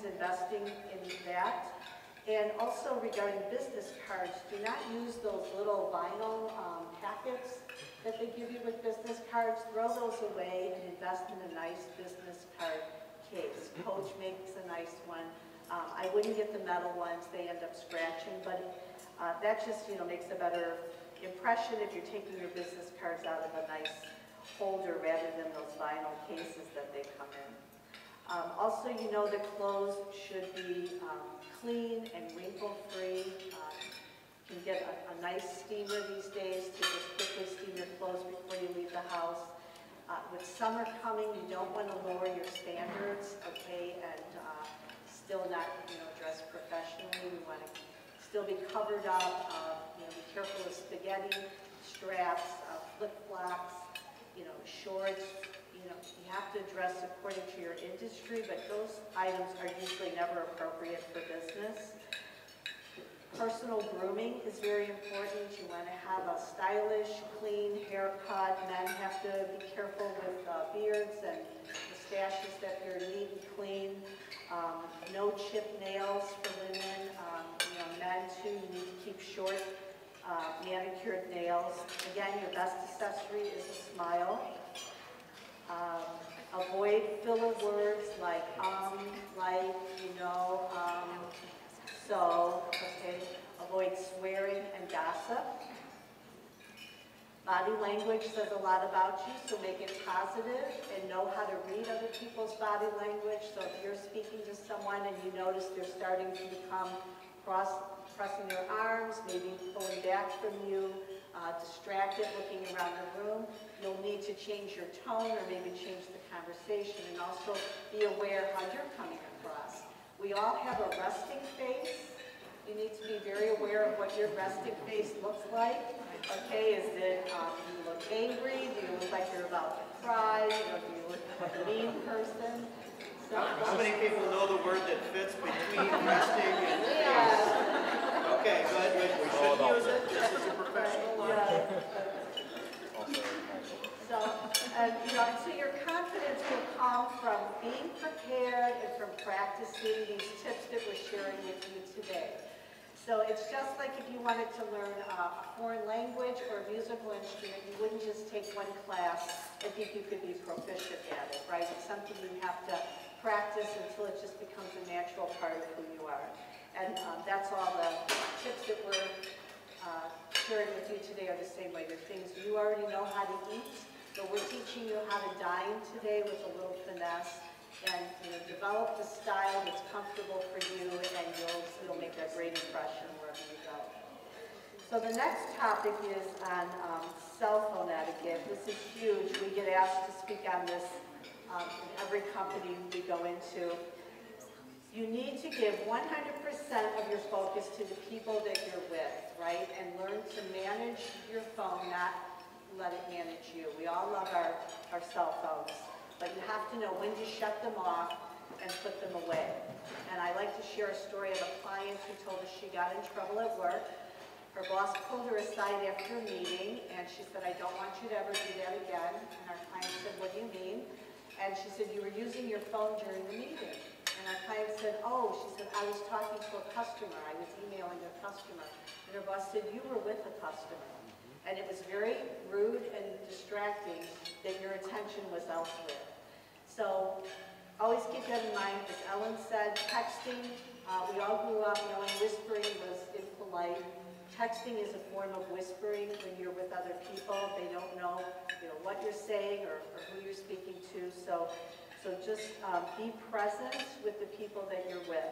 he's investing in that. And also regarding business cards, do not use those little vinyl packets that they give you with business cards. Throw those away and invest in a nice business card case. Coach makes a nice one. I wouldn't get the metal ones, they end up scratching, but that just, makes a better impression if you're taking your business cards out of a nice holder rather than those vinyl cases that they come in. Also, the clothes should be clean and wrinkle-free. You can get a nice steamer these days to just quickly steam your clothes before you leave the house. With summer coming, you don't want to lower your standards, okay, and still not, dress professionally. You want to still be covered up, be careful of spaghetti, straps, flip-flops, shorts. You have to dress according to your industry, but those items are usually never appropriate for business. Personal grooming is very important. You want to have a stylish, clean haircut. Men have to be careful with beards and mustaches that they're neat and clean. No chipped nails for women. Men too, you need to keep short, manicured nails. Again, your best accessory is a smile. Avoid filler words like like, so, okay. Avoid swearing and gossip. Body language says a lot about you, so make it positive and know how to read other people's body language. So if you're speaking to someone and you notice they're starting to become pressing their arms, maybe pulling back from you, distracted, looking around the room, you'll need to change your tone or maybe change the conversation, and also be aware how you're coming across. We all have a resting face. You need to be very aware of what your resting face looks like. Okay, is it, do you look angry? Do you look like you're about to cry? Do you look like a mean person? So, how many people know the word that fits between resting and face? Okay, good. We should use it. This is a professional lunch. So your confidence will come from being prepared and from practicing these tips that we're sharing with you today. So it's just like if you wanted to learn a foreign language or a musical instrument, you wouldn't just take one class and think you could be proficient at it, right? It's something you have to practice until it just becomes a natural part of who you are. And that's all the tips that we're sharing with you today are the same way. They're things you already know how to eat, but we're teaching you how to dine today with a little finesse. And develop the style that's comfortable for you, and you'll make a great impression wherever you go. So the next topic is on cell phone etiquette. This is huge. We get asked to speak on this in every company we go into. You need to give 100% of your focus to the people that you're with, right? And learn to manage your phone, not let it manage you. We all love our cell phones. But you have to know when to shut them off and put them away. And I like to share a story of a client who told us she got in trouble at work. Her boss pulled her aside after a meeting, and she said, I don't want you to ever do that again. And our client said, what do you mean? And she said, you were using your phone during the meeting. And our client said, oh, she said, I was talking to a customer. I was emailing a customer. And her boss said, you were with a customer. And it was very rude and distracting that your attention was elsewhere. So always keep that in mind. As Ellen said, texting, we all grew up knowing whispering was impolite. Texting is a form of whispering when you're with other people. They don't know, what you're saying or who you're speaking to. So just be present with the people that you're with.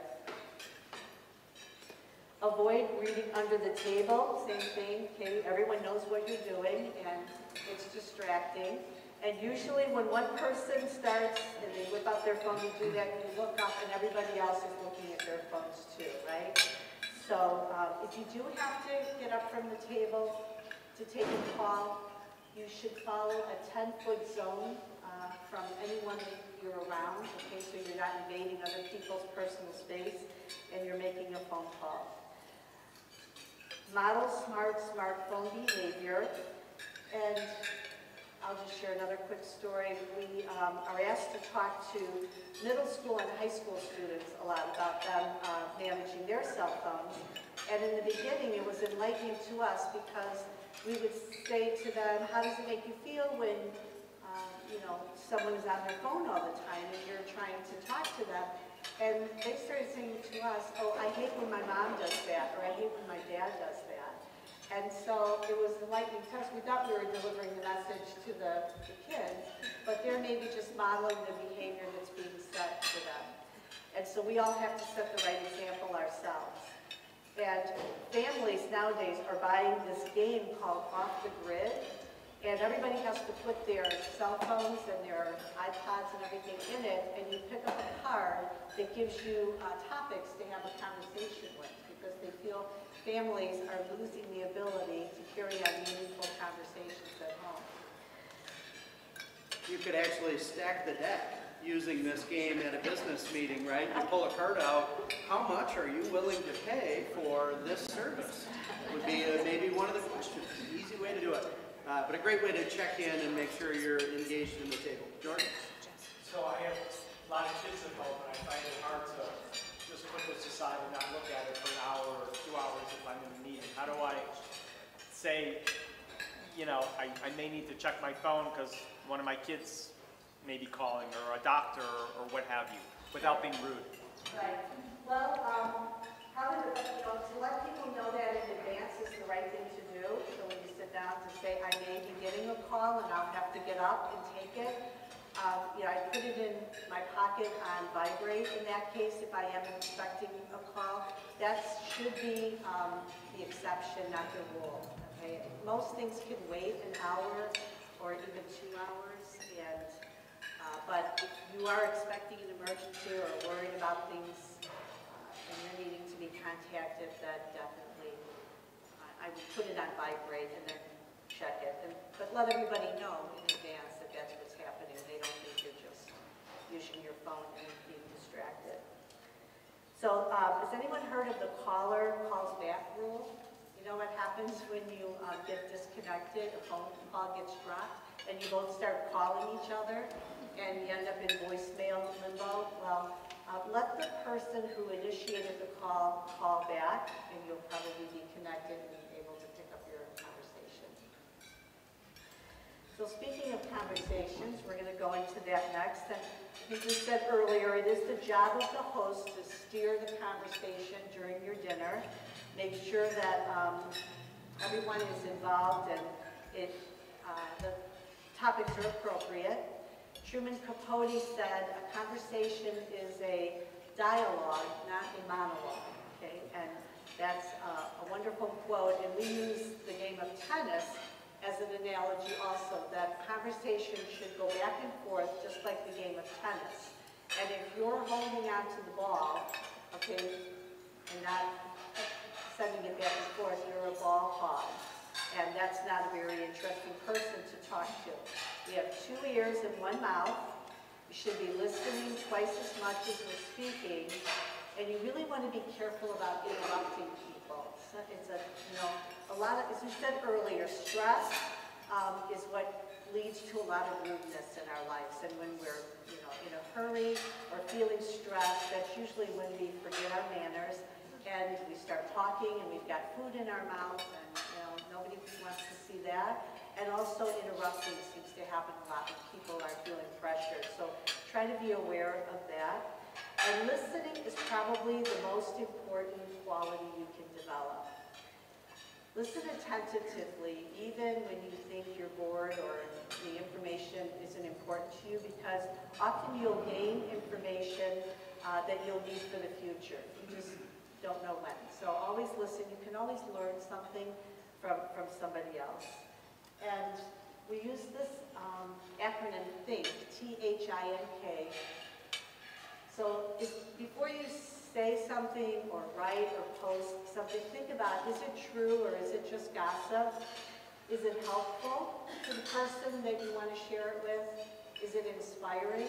Avoid reading under the table, same thing, okay? Everyone knows what you're doing, and it's distracting. And usually when one person starts and they whip out their phone and do that, you look up and everybody else is looking at their phones too, right? So if you do have to get up from the table to take a call, you should follow a 10-foot zone from anyone that you're around, okay? So you're not invading other people's personal space and you're making a phone call. Model smart smartphone behavior. And I'll just share another quick story. We are asked to talk to middle school and high school students a lot about them managing their cell phones. And in the beginning, it was enlightening to us because we would say to them, how does it make you feel when someone is on their phone all the time and you're trying to talk to them? And they started saying to us, oh, I hate when my mom does that, or I hate when my dad does that. And so it was enlightening to us. We thought we were delivering the message to the kids, but they're maybe just modeling the behavior that's being set to them. And so we all have to set the right example ourselves. And families nowadays are buying this game called Off the Grid, and everybody has to put their cell phones and their iPods and everything in it, and you pick up a card that gives you topics to have a conversation with, because they feel families are losing the ability to carry on meaningful conversations at home. You could actually stack the deck using this game at a business meeting, right? You pull a card out, how much are you willing to pay for this service? Would be maybe one of the questions, an easy way to do it. But a great way to check in and make sure you're engaged in the table. Jordan? So I have a lot of kids at home, and I find it hard to just put this aside and not look at it for an hour or 2 hours if I'm in a meeting. How do I say, I may need to check my phone because one of my kids may be calling, or a doctor, or what have you, without being rude? Right. Well, to let people know that in advance is the right thing to do. So when you sit down to say, I may be getting a call and I'll have to get up and take it. I put it in my pocket on vibrate in that case if I am expecting a call. That should be the exception, not the rule. Okay? Most things can wait an hour or even 2 hours. But if you are expecting an emergency or worried about things and you're needing to be contacted, that definitely, I would put it on vibrate and then check it. But let everybody know in advance that that's what's happening. They don't think you're just using your phone and being distracted. So has anyone heard of the caller calls back rule? You know what happens when you get disconnected, a phone call gets dropped, and you both start calling each other, and you end up in voicemail limbo? Well, let the person who initiated the call back, and you'll probably be connected and able to pick up your conversation. So speaking of conversations, we're going to go into that next. And as we said earlier, it is the job of the host to steer the conversation during your dinner. Make sure that everyone is involved and the topics are appropriate. Truman Capote said, a conversation is a dialogue, not a monologue, okay? And that's a wonderful quote, and we use the game of tennis as an analogy also, that conversation should go back and forth just like the game of tennis. And if you're holding on to the ball, okay, and not sending it back and forth, you're a ball hog. And that's not a very interesting person to talk to. We have 2 ears and 1 mouth. You should be listening twice as much as we're speaking. And you really want to be careful about interrupting people. It's a lot of, as we said earlier, stress is what leads to a lot of rudeness in our lives. And when we're, in a hurry or feeling stressed, that's usually when we forget our manners and we start talking and we've got food in our mouth, and nobody wants to see that. And also interrupting seems to happen a lot when people are feeling pressured. So try to be aware of that. And listening is probably the most important quality you can develop. Listen attentively, even when you think you're bored or the information isn't important to you, because often you'll gain information that you'll need for the future. You just don't know when. So always listen. You can always learn something from somebody else. And we use this acronym THINK, T-H-I-N-K. So before you say something or write or post something, think about, is it true or is it just gossip? Is it helpful to the person that you want to share it with? Is it inspiring?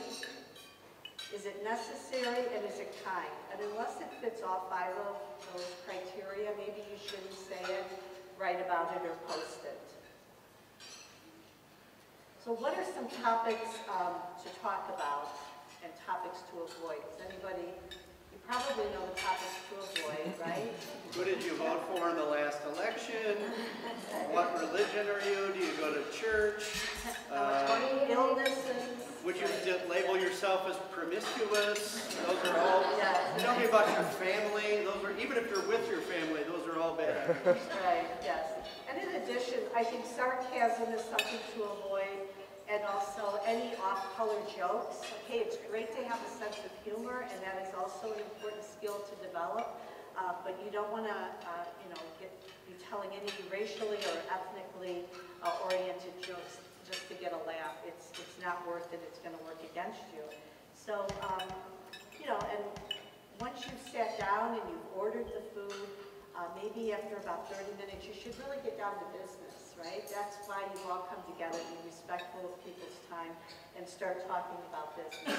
Is it necessary, and is it kind? And unless it fits all 5 of those criteria, maybe you shouldn't say it, write about it, or post it. So So what are some topics to talk about and topics to avoid? Does anybody, you probably know the topics to avoid, right? Who did you vote for in the last election? What religion are you? Do you go to church? Illnesses. Would you label yourself as promiscuous? Those are all, tell me about your family. Those are, even if you're with your family, those are all bad. Right, yes. And in addition, I think sarcasm is something to avoid, and also any off-color jokes. Okay, it's great to have a sense of humor, and that is also an important skill to develop, but you don't want to, be telling any racially or ethnically oriented jokes just to get a laugh. It's not worth it. It's going to work against you. So, and once you've sat down and you've ordered the food, maybe after about 30 minutes, you should really get down to business, right? That's why you all come together and be respectful of people's time and start talking about business.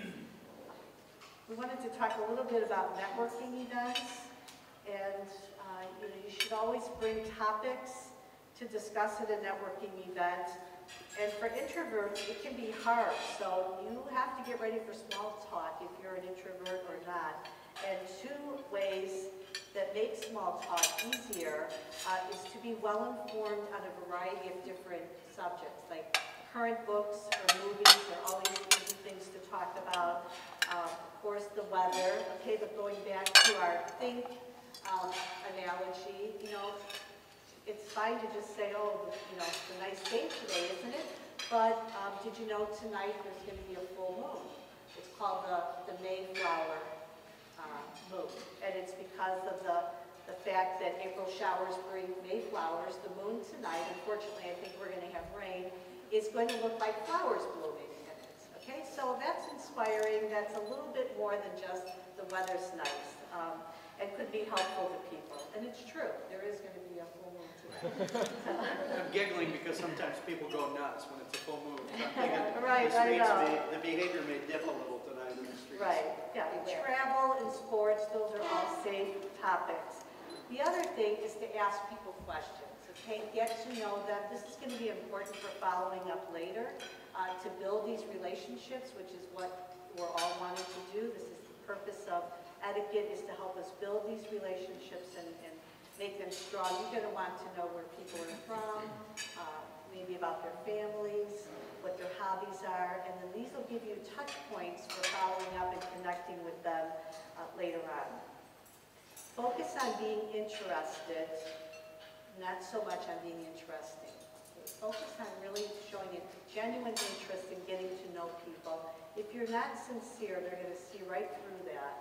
We wanted to talk a little bit about networking events, and you should always bring topics to discuss at a networking event. And for introverts, it can be hard, so you have to get ready for small talk if you're an introvert or not. And two ways that make small talk easier is to be well informed on a variety of different subjects, like current books or movies are always easy things to talk about. Of course, the weather. Okay, but going back to our think analogy, it's fine to just say, oh, it's a nice day today, isn't it? But did you know tonight there's going to be a full moon? It's called the Mayflower moon, and it's because of the fact that April showers bring Mayflowers. The moon tonight, unfortunately, I think we're going to have rain, is going to look like flowers blooming in it. Okay, so that's inspiring. That's a little bit more than just the weather's nice, and could be helpful to people. And it's true, there is going to be a full moon tonight. I'm giggling because sometimes people go nuts when it's a full moon. So I'm thinking Right, the I know. the behavior may dip a little tonight in the streets. Right, yeah, travel and sports, those are all safe topics. The other thing is to ask people questions, okay? Get to know them. This is going to be important for following up later, to build these relationships, which is what we're all wanting to do. This is the purpose of etiquette, is to help us build these relationships and make them strong. You're going to want to know where people are from, maybe about their families, what their hobbies are, and then these will give you touch points for following up and connecting with them later on. Focus on being interested, not so much on being interesting. Focus on really showing a genuine interest in getting to know people. If you're not sincere, they're going to see right through that.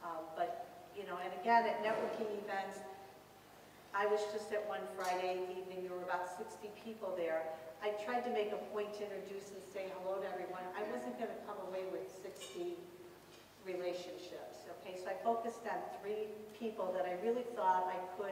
And again, at networking events, I was just at one Friday evening, there were about 60 people there. I tried to make a point to introduce and say hello to everyone. I wasn't going to come away with 60 relationships, okay? So I focused on 3 people that I really thought I could,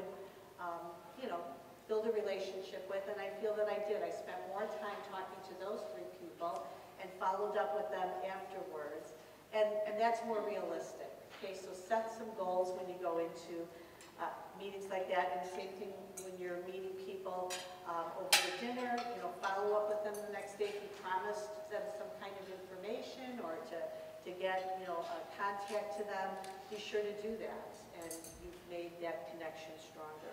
build a relationship with, and I feel that I did. I spent more time talking to those 3 people and followed up with them afterwards, and that's more realistic, okay? So set some goals when you go into meetings like that, and the same thing when you're meeting people over the dinner, follow up with them the next day. If you promised them some kind of information or to get, a contact to them, be sure to do that, and you've made that connection stronger.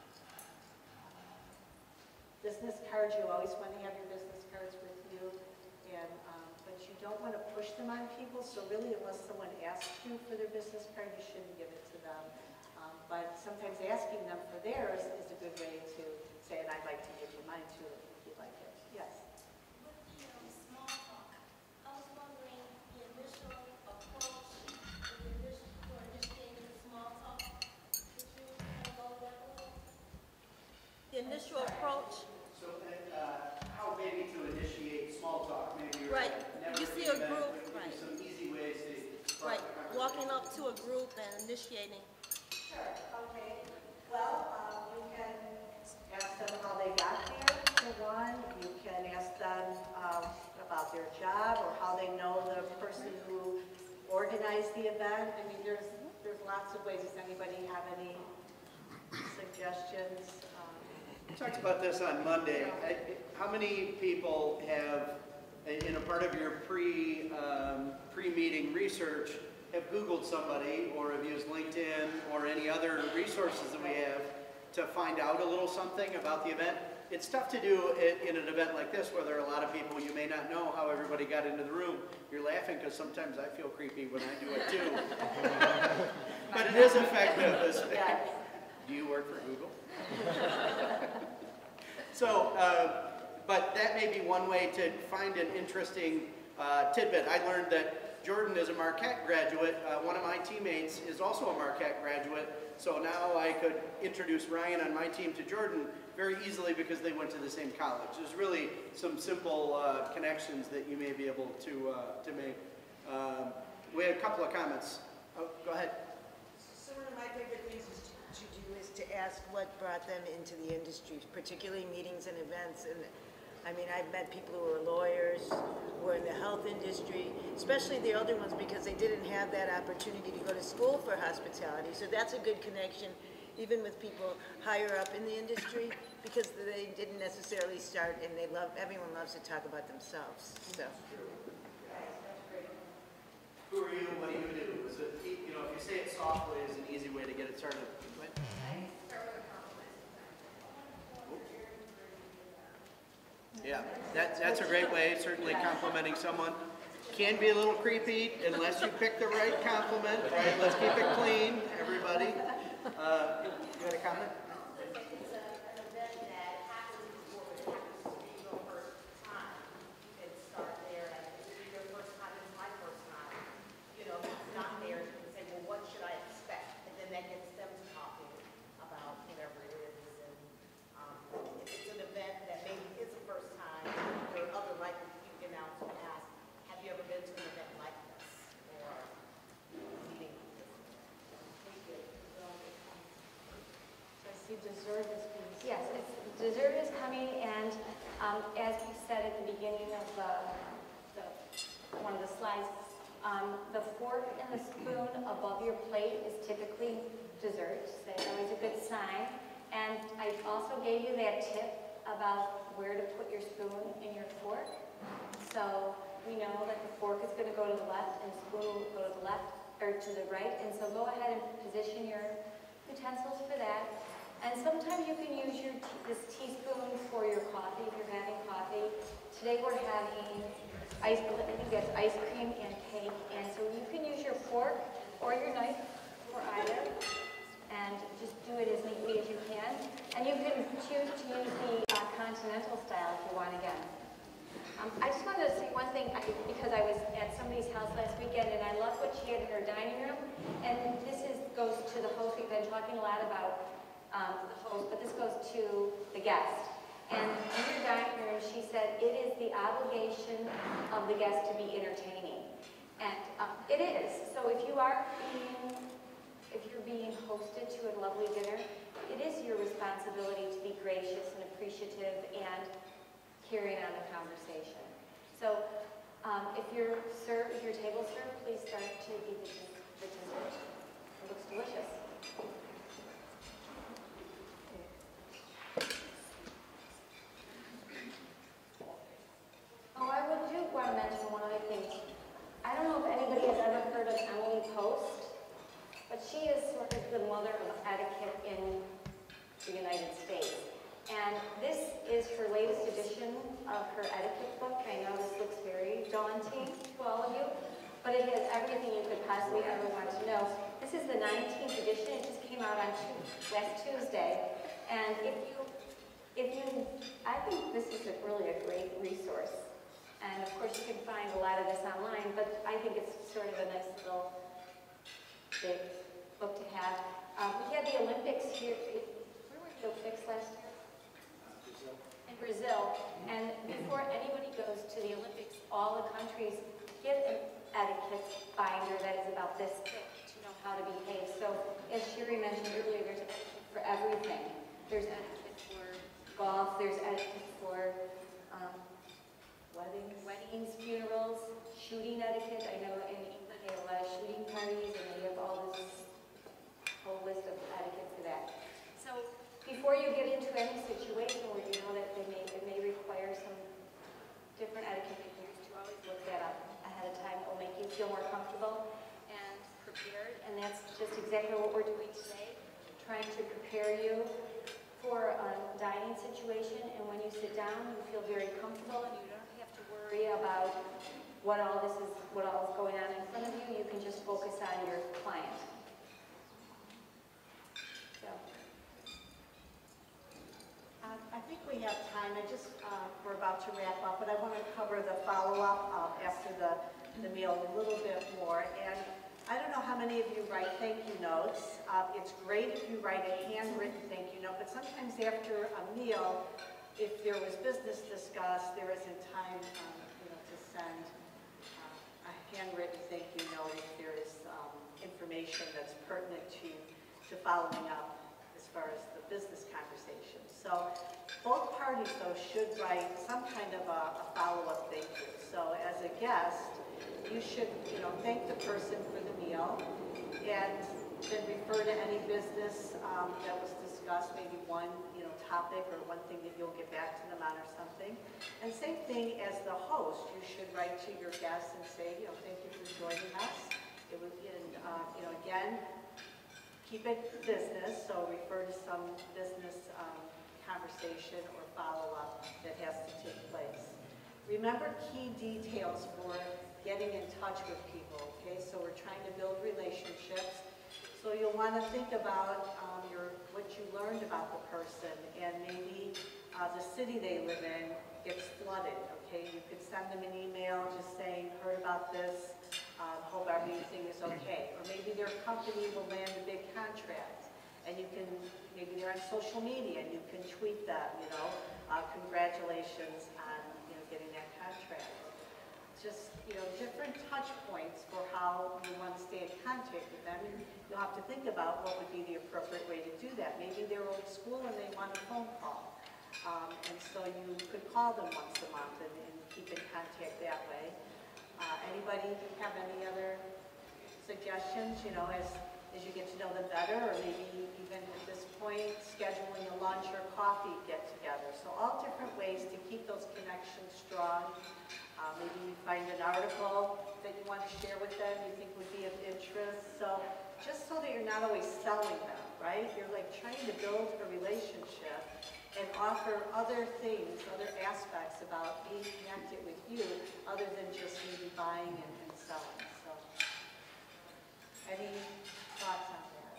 Business cards, you always want to have your business cards with you, but you don't want to push them on people, so really unless someone asks you for their business card, you shouldn't give it to them. But sometimes asking them for theirs is a good way to say, and I'd like to give you mine too, if you'd like it. Yes? With the small talk, I was wondering the initial approach, for initiating small talk. Could you go over that a little? The initial approach. So how maybe to initiate small talk, maybe you're Right. You see a event, group, but right. some easy ways to start Right, the conversation. walking up to a group and initiating. Sure, okay. Well, you can ask them how they got here, for one. You can ask them about their job or how they know the person who organized the event. I mean, there's lots of ways. Does anybody have any suggestions? talked about this on Monday. How many people have, in a part of your pre-meeting research, have Googled somebody or have used LinkedIn or any other resources that we have to find out a little something about the event? It's tough to do in an event like this where there are a lot of people. You may not know how everybody got into the room. You're laughing because sometimes I feel creepy when I do it too. But it is effective. Do you work for Google? So, but that may be one way to find an interesting tidbit. I learned that Jordan is a Marquette graduate. One of my teammates is also a Marquette graduate. So now I could introduce Ryan on my team to Jordan very easily because they went to the same college. There's really some simple connections that you may be able to make. We had a couple of comments. Oh, go ahead. So one of my favorite things to do is to ask what brought them into the industry, particularly meetings and events. And I mean, I've met people who are lawyers, who are in the health industry, especially the older ones because they didn't have that opportunity to go to school for hospitality. So that's a good connection, even with people higher up in the industry, because they didn't necessarily start, and everyone loves to talk about themselves. So. Who are you? What do you do? Is it, you know, if you say it softly, is an easy way to get it started. Yeah, that's a great way. Certainly complimenting someone can be a little creepy unless you pick the right compliment, right? Let's keep it clean, everybody. You had a comment? It's an event that happens before it happens to be your first time. You can start there, like, if it's your first time, it's my first time. You know, if it's not there, you can say, well, what should I expect? And then that gets them talking about whatever it is. And if it's an event that maybe is the first time, there are other likely you can also ask, have you ever been to an event like this? Or meeting like this? Thank you. Dessert is yes, dessert is coming, and as we said at the beginning of one of the slides, the fork and the spoon above your plate is typically dessert. So that's always a good sign. And I also gave you that tip about where to put your spoon and your fork. So we know that the fork is going to go to the left and the spoon will go to the left or to the right. And so go ahead and position your utensils for that. And sometimes you can use this teaspoon for your coffee if you're having coffee. Today we're having I think that's ice cream and cake. And so you can use your fork or your knife for either. And just do it as neatly as you can. And you can choose to use the continental style if you want again. I just wanted to say one thing, because I was at somebody's house last weekend and I loved what she had in her dining room. And this goes to the host. We've been talking a lot about the host, but this goes to the guest. And in her dining room, she said it is the obligation of the guest to be entertaining. And it is. So if you're being hosted to a lovely dinner, it is your responsibility to be gracious and appreciative and carrying on the conversation. So if your table served, please start to eat the dessert. It looks delicious. Oh, I would do want to mention one other thing. I don't know if anybody has ever heard of Emily Post, but she is sort of the mother of etiquette in the United States. And this is her latest edition of her etiquette book. I know this looks very daunting to all of you, but it has everything you could possibly ever want to know. This is the 19th edition. It just came out on last Tuesday. And I think this is really a great resource. And of course you can find a lot of this online, but I think it's sort of a nice little big book to have. We had the Olympics here. Where were the Olympics last year? In Brazil. And before anybody goes to the Olympics, all the countries get an etiquette binder that is about this thick to know how to behave. So as Sherry mentioned earlier, there's etiquette for everything. There's etiquette for golf, there's etiquette for weddings, funerals, shooting etiquette. I know in England they have a lot of shooting parties and they have all this whole list of etiquette for that. So before you get into any situation, comfortable and prepared, and that's just exactly what we're doing today, trying to prepare you for a dining situation, and when you sit down, you feel very comfortable and you don't have to worry about what all is going on in front of you. You can just focus on your client. So. I think we have time. We're about to wrap up, but I want to cover the follow-up after the meal a little bit more. And I don't know how many of you write thank you notes. It's great if you write a handwritten thank you note, but sometimes after a meal, if there was business discussed, there isn't time to send a handwritten thank you note if there is information that's pertinent to following up as far as the business conversation. So both parties, though, should write some kind of a follow-up thank you. So as a guest, you should, thank the person for the meal and then refer to any business that was discussed, maybe one, topic or one thing that you'll get back to them on or something. And same thing as the host, you should write to your guests and say, thank you for joining us. It was, again, keep it business, so refer to some business conversation or follow-up that has to take place. Remember key details for getting in touch with people, okay? So we're trying to build relationships. So you'll want to think about what you learned about the person, and maybe the city they live in gets flooded, okay? You could send them an email just saying, heard about this, hope everything is okay. Or maybe their company will land a big contract, and you can, maybe they're on social media, and you can tweet them, congratulations on, getting that contract. Just, different touch points for how you want to stay in contact with them, and you'll have to think about what would be the appropriate way to do that. Maybe they're old school and they want a phone call, and so you could call them once a month and keep in contact that way. Anybody have any other suggestions, as you get to know them better, or maybe even at this point, scheduling a lunch or coffee get-together. So all different ways to keep those connections strong. Maybe you find an article that you want to share with them you think would be of interest. So just so that you're not always selling them, right? You're like trying to build a relationship and offer other things, other aspects about being connected with you other than just maybe buying and selling. So any thoughts on that?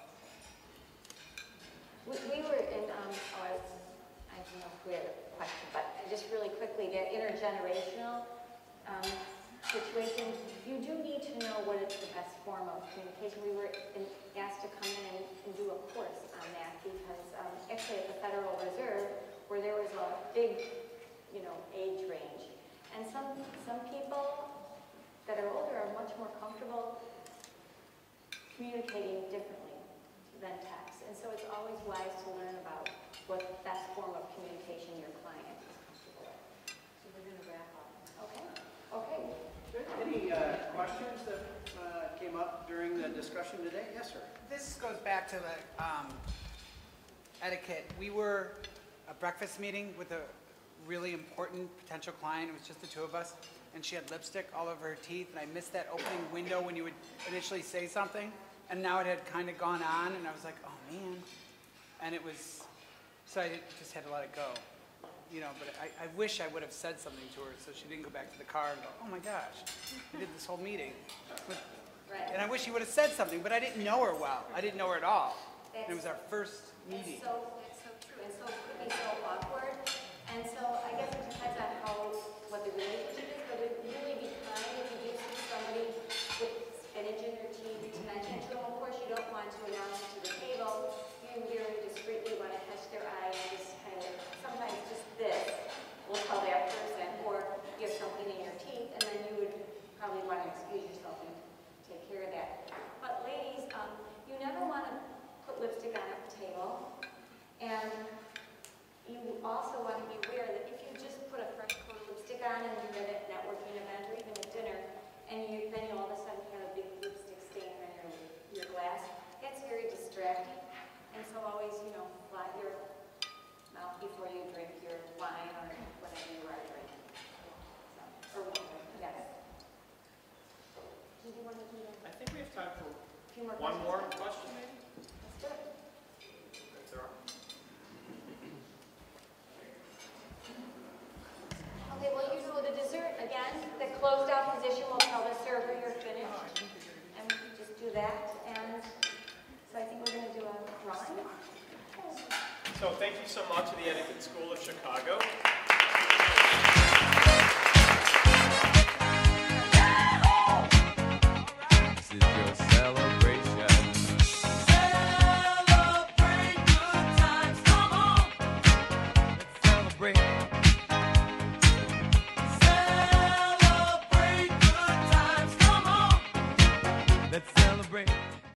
We were in, I don't know if we had a question, but just really quickly, that intergenerational situation, you do need to know what is the best form of communication. We were asked to come in and do a course on that because actually at the Federal Reserve, where there was a big, age range, and some people that are older are much more comfortable communicating differently than text, and so it's always wise to learn about what the best form of communication your client is comfortable with. So we're going to wrap up. Okay? Okay. Good. Any questions that came up during the discussion today? Yes, sir. This goes back to the etiquette. We were a breakfast meeting with a really important potential client. It was just the two of us, and she had lipstick all over her teeth, and I missed that opening window when you would initially say something, and now it had kind of gone on, and I was like, oh man. And it was, so I just had to let it go. But I wish I would have said something to her so she didn't go back to the car and go, oh my gosh, I did this whole meeting. Right. And I wish she would have said something, but I didn't know her well. I didn't know her at all. And it was our first meeting. It's so true, and so it could be so awkward. And so I guess it depends on what the relationship is, but it would really be kind if you do see somebody with spinach in their teeth to mention to them. Of course, you don't want to announce it to the table. You very discreetly want to touch their eye and just kind of, sometimes just this will tell that person, or you have something in your teeth, and then you would probably want to excuse yourself and take care of that. But ladies, you never want to put lipstick on a table, and you also want to be aware that if you just put a fresh coat of lipstick on and you're at a networking event or even a dinner, and then you all of a sudden have a big lipstick stain on your glass, that's very distracting. And so always, flat your mouth before you drink your wine or whatever you are drinking. So, or water, yes. Did you want to do that? closed out position, we'll tell the server you're finished. And we can just do that. And so I think we're going to do a drawing. So thank you so much to the Etiquette School of Chicago. This is your celebration. Celebrate good times, come on. Let's celebrate.